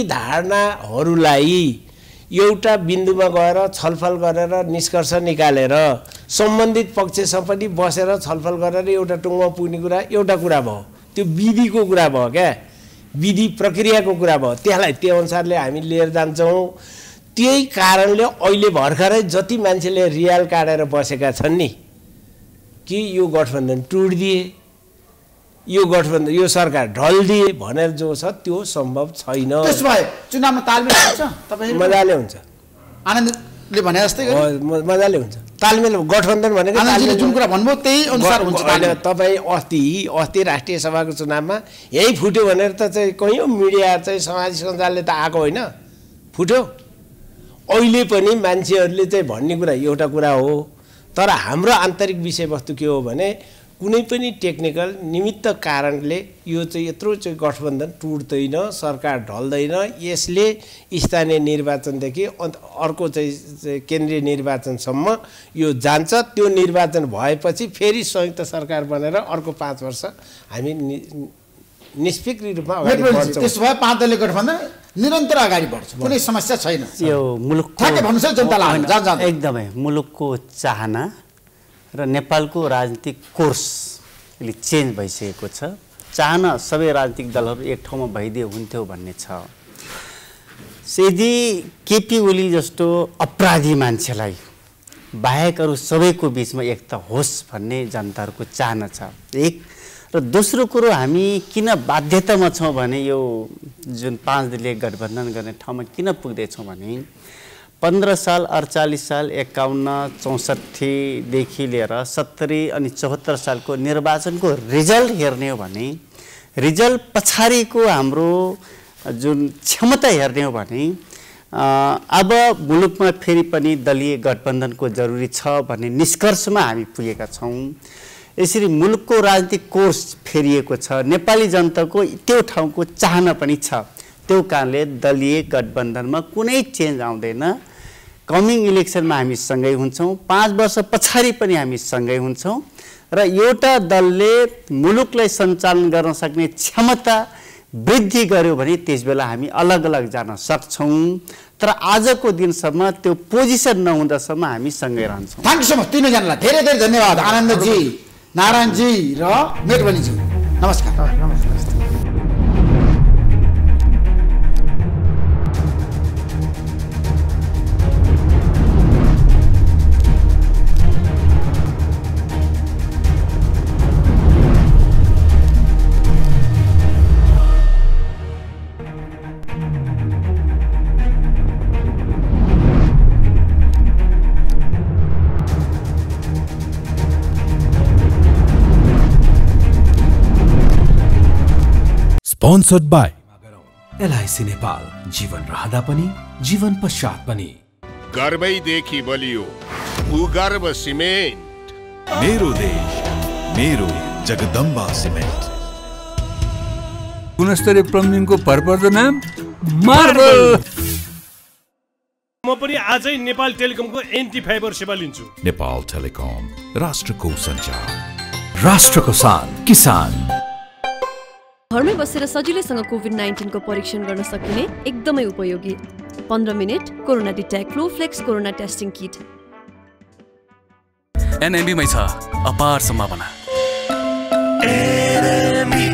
धारणाहरूलाई एउटा बिन्दुमा गएर छलफल गरेर निष्कर्ष निकालेर सम्बन्धित पक्षसँग पनि बसेर छलफल गरेर एउटा टुङ्गोमा पुग्ने कुरा एउटा कुरा भयो। त्यो विधिको कुरा भयो क्या, विधि प्रक्रियाको कुरा भयो। त्यसलाई त्यो अनुसारले हामी लिएर जान्छौँ। त्यही कारणले अहिले भर्खरै जति मान्छेले रियाल काटेर बसेका छन् नि कि यो गठबन्धन टुटिदिए, यो गठबन्धन यो सरकार ढल्दिए भनेर जो छ त्यो सम्भव छैन। त्यसो भए चुनावमा तालमेल हुन्छ तपाईँ? मजाले हुन्छ। आनन्दले भने जस्तै मजाले हुन्छ तालमेल। गठबन्धन भनेको जुन कुरा भन्नुभयो त्यही अनुसार हुन्छ। तपाईँ अस्ति अस्ति राष्ट्रिय सभाको चुनावमा यही फुट्यो भनेर त चाहिँ कहीँ मिडिया चाहिँ सामाजिक सञ्जालले त आएको होइन, फुट्यो। अहिले पनि मान्छेहरूले चाहिँ भन्ने कुरा एउटा कुरा हो, तर हाम्रो आन्तरिक विषयवस्तु के हो भने कुनै पनि टेक्निकल निमित्त कारणले यो चाहिँ यत्रो चाहिँ गठबन्धन टुट्दैन, सरकार ढल्दैन। यसले स्थानीय निर्वाचनदेखि अर्को चाहिँ केन्द्रीय निर्वाचनसम्म यो जान्छ। त्यो निर्वाचन भएपछि फेरि संयुक्त सरकार बनेर अर्को पाँच वर्ष हामी निष्फिक्री रूपमा अगाडि बढ्छौँ। त्यसो भए पाँच दलीय गठबन्धन निरन्तर अगाडि बढ्छ, कुनै समस्या छैन। यो मुलुकको एकदमै मुलुकको चाहना र नेपालको राजनीतिक कोर्सले चेन्ज भइसकेको छ। चाहना सबै राजनीतिक दलहरू एक ठाउँमा भइदिए हुन्थ्यो भन्ने छ। यदि केपी ओली जस्तो अपराधी मान्छेलाई बाहेक अरू सबैको बिचमा एकता होस् भन्ने जनताहरूको चाहना छ एक। र दोस्रो कुरो, हामी किन बाध्यतामा छौँ भने यो जुन पाँच दलीय गठबन्धन गर्ने ठाउँमा किन पुग्दैछौँ भने पन्ध्र साल अडचालिस साल एकाउन्न चौसठीदेखि लिएर सत्तरी अनि चौहत्तर सालको निर्वाचनको रिजल्ट हेर्ने हो भने रिजल्ट पछाडिको हाम्रो जुन क्षमता हेर्ने हो भने अब मुलुकमा फेरि पनि दलीय गठबन्धनको जरुरी छ भन्ने निष्कर्षमा हामी पुगेका छौँ। यसरी मुलुकको राजनीतिक कोर्स फेरिएको छ, नेपाली जनताको त्यो ठाउँको चाहना पनि छ। त्यो कारणले दलीय गठबन्धनमा कुनै चेन्ज आउँदैन। कमिङ इलेक्सनमा हामी सँगै हुन्छौँ, पाँच वर्ष पछाडि पनि हामी सँगै हुन्छौँ र एउटा दलले मुलुकलाई सञ्चालन गर्न सक्ने क्षमता वृद्धि गर्यो भने त्यसबेला हामी अलग अलग जान सक्छौँ। तर आजको दिनसम्म त्यो पोजिसन नहुँदासम्म हामी सँगै रहन्छौँ। थ्याङ्क यू सो मच तिनैजनालाई, धेरै धेरै धन्यवाद। आनन्दजी, नारायणजी र मेटबलीजी, नमस्कार। नमस्कार। Sponsored by एलआईसी नेपाल, जीवन रहँदा पनि जीवन पश्चात पनि। गर्वैदेखि बलियो भूगर्भ सिमेन्ट। मेरो देश मेरो जगदम्बा सिमेन्ट। गुणस्तरीय प्लम्बिङको भरपर्दो नाम मार्बल। म पनि आजै नेपाल टेलिकमको एन्टी फाइबर सेवा लिन्छु। नेपाल टेलिकम, राष्ट्रको सञ्चार, राष्ट्रको शान, किसान। घरमै बसेर सजिलैसँग कोभिड नाइन्टिनको परीक्षण गर्न सकिने एकदमै उपयोगी पन्ध्र minute corona detect flow flex corona testing kit. एनएमबीमै छ अपार सम्भावना।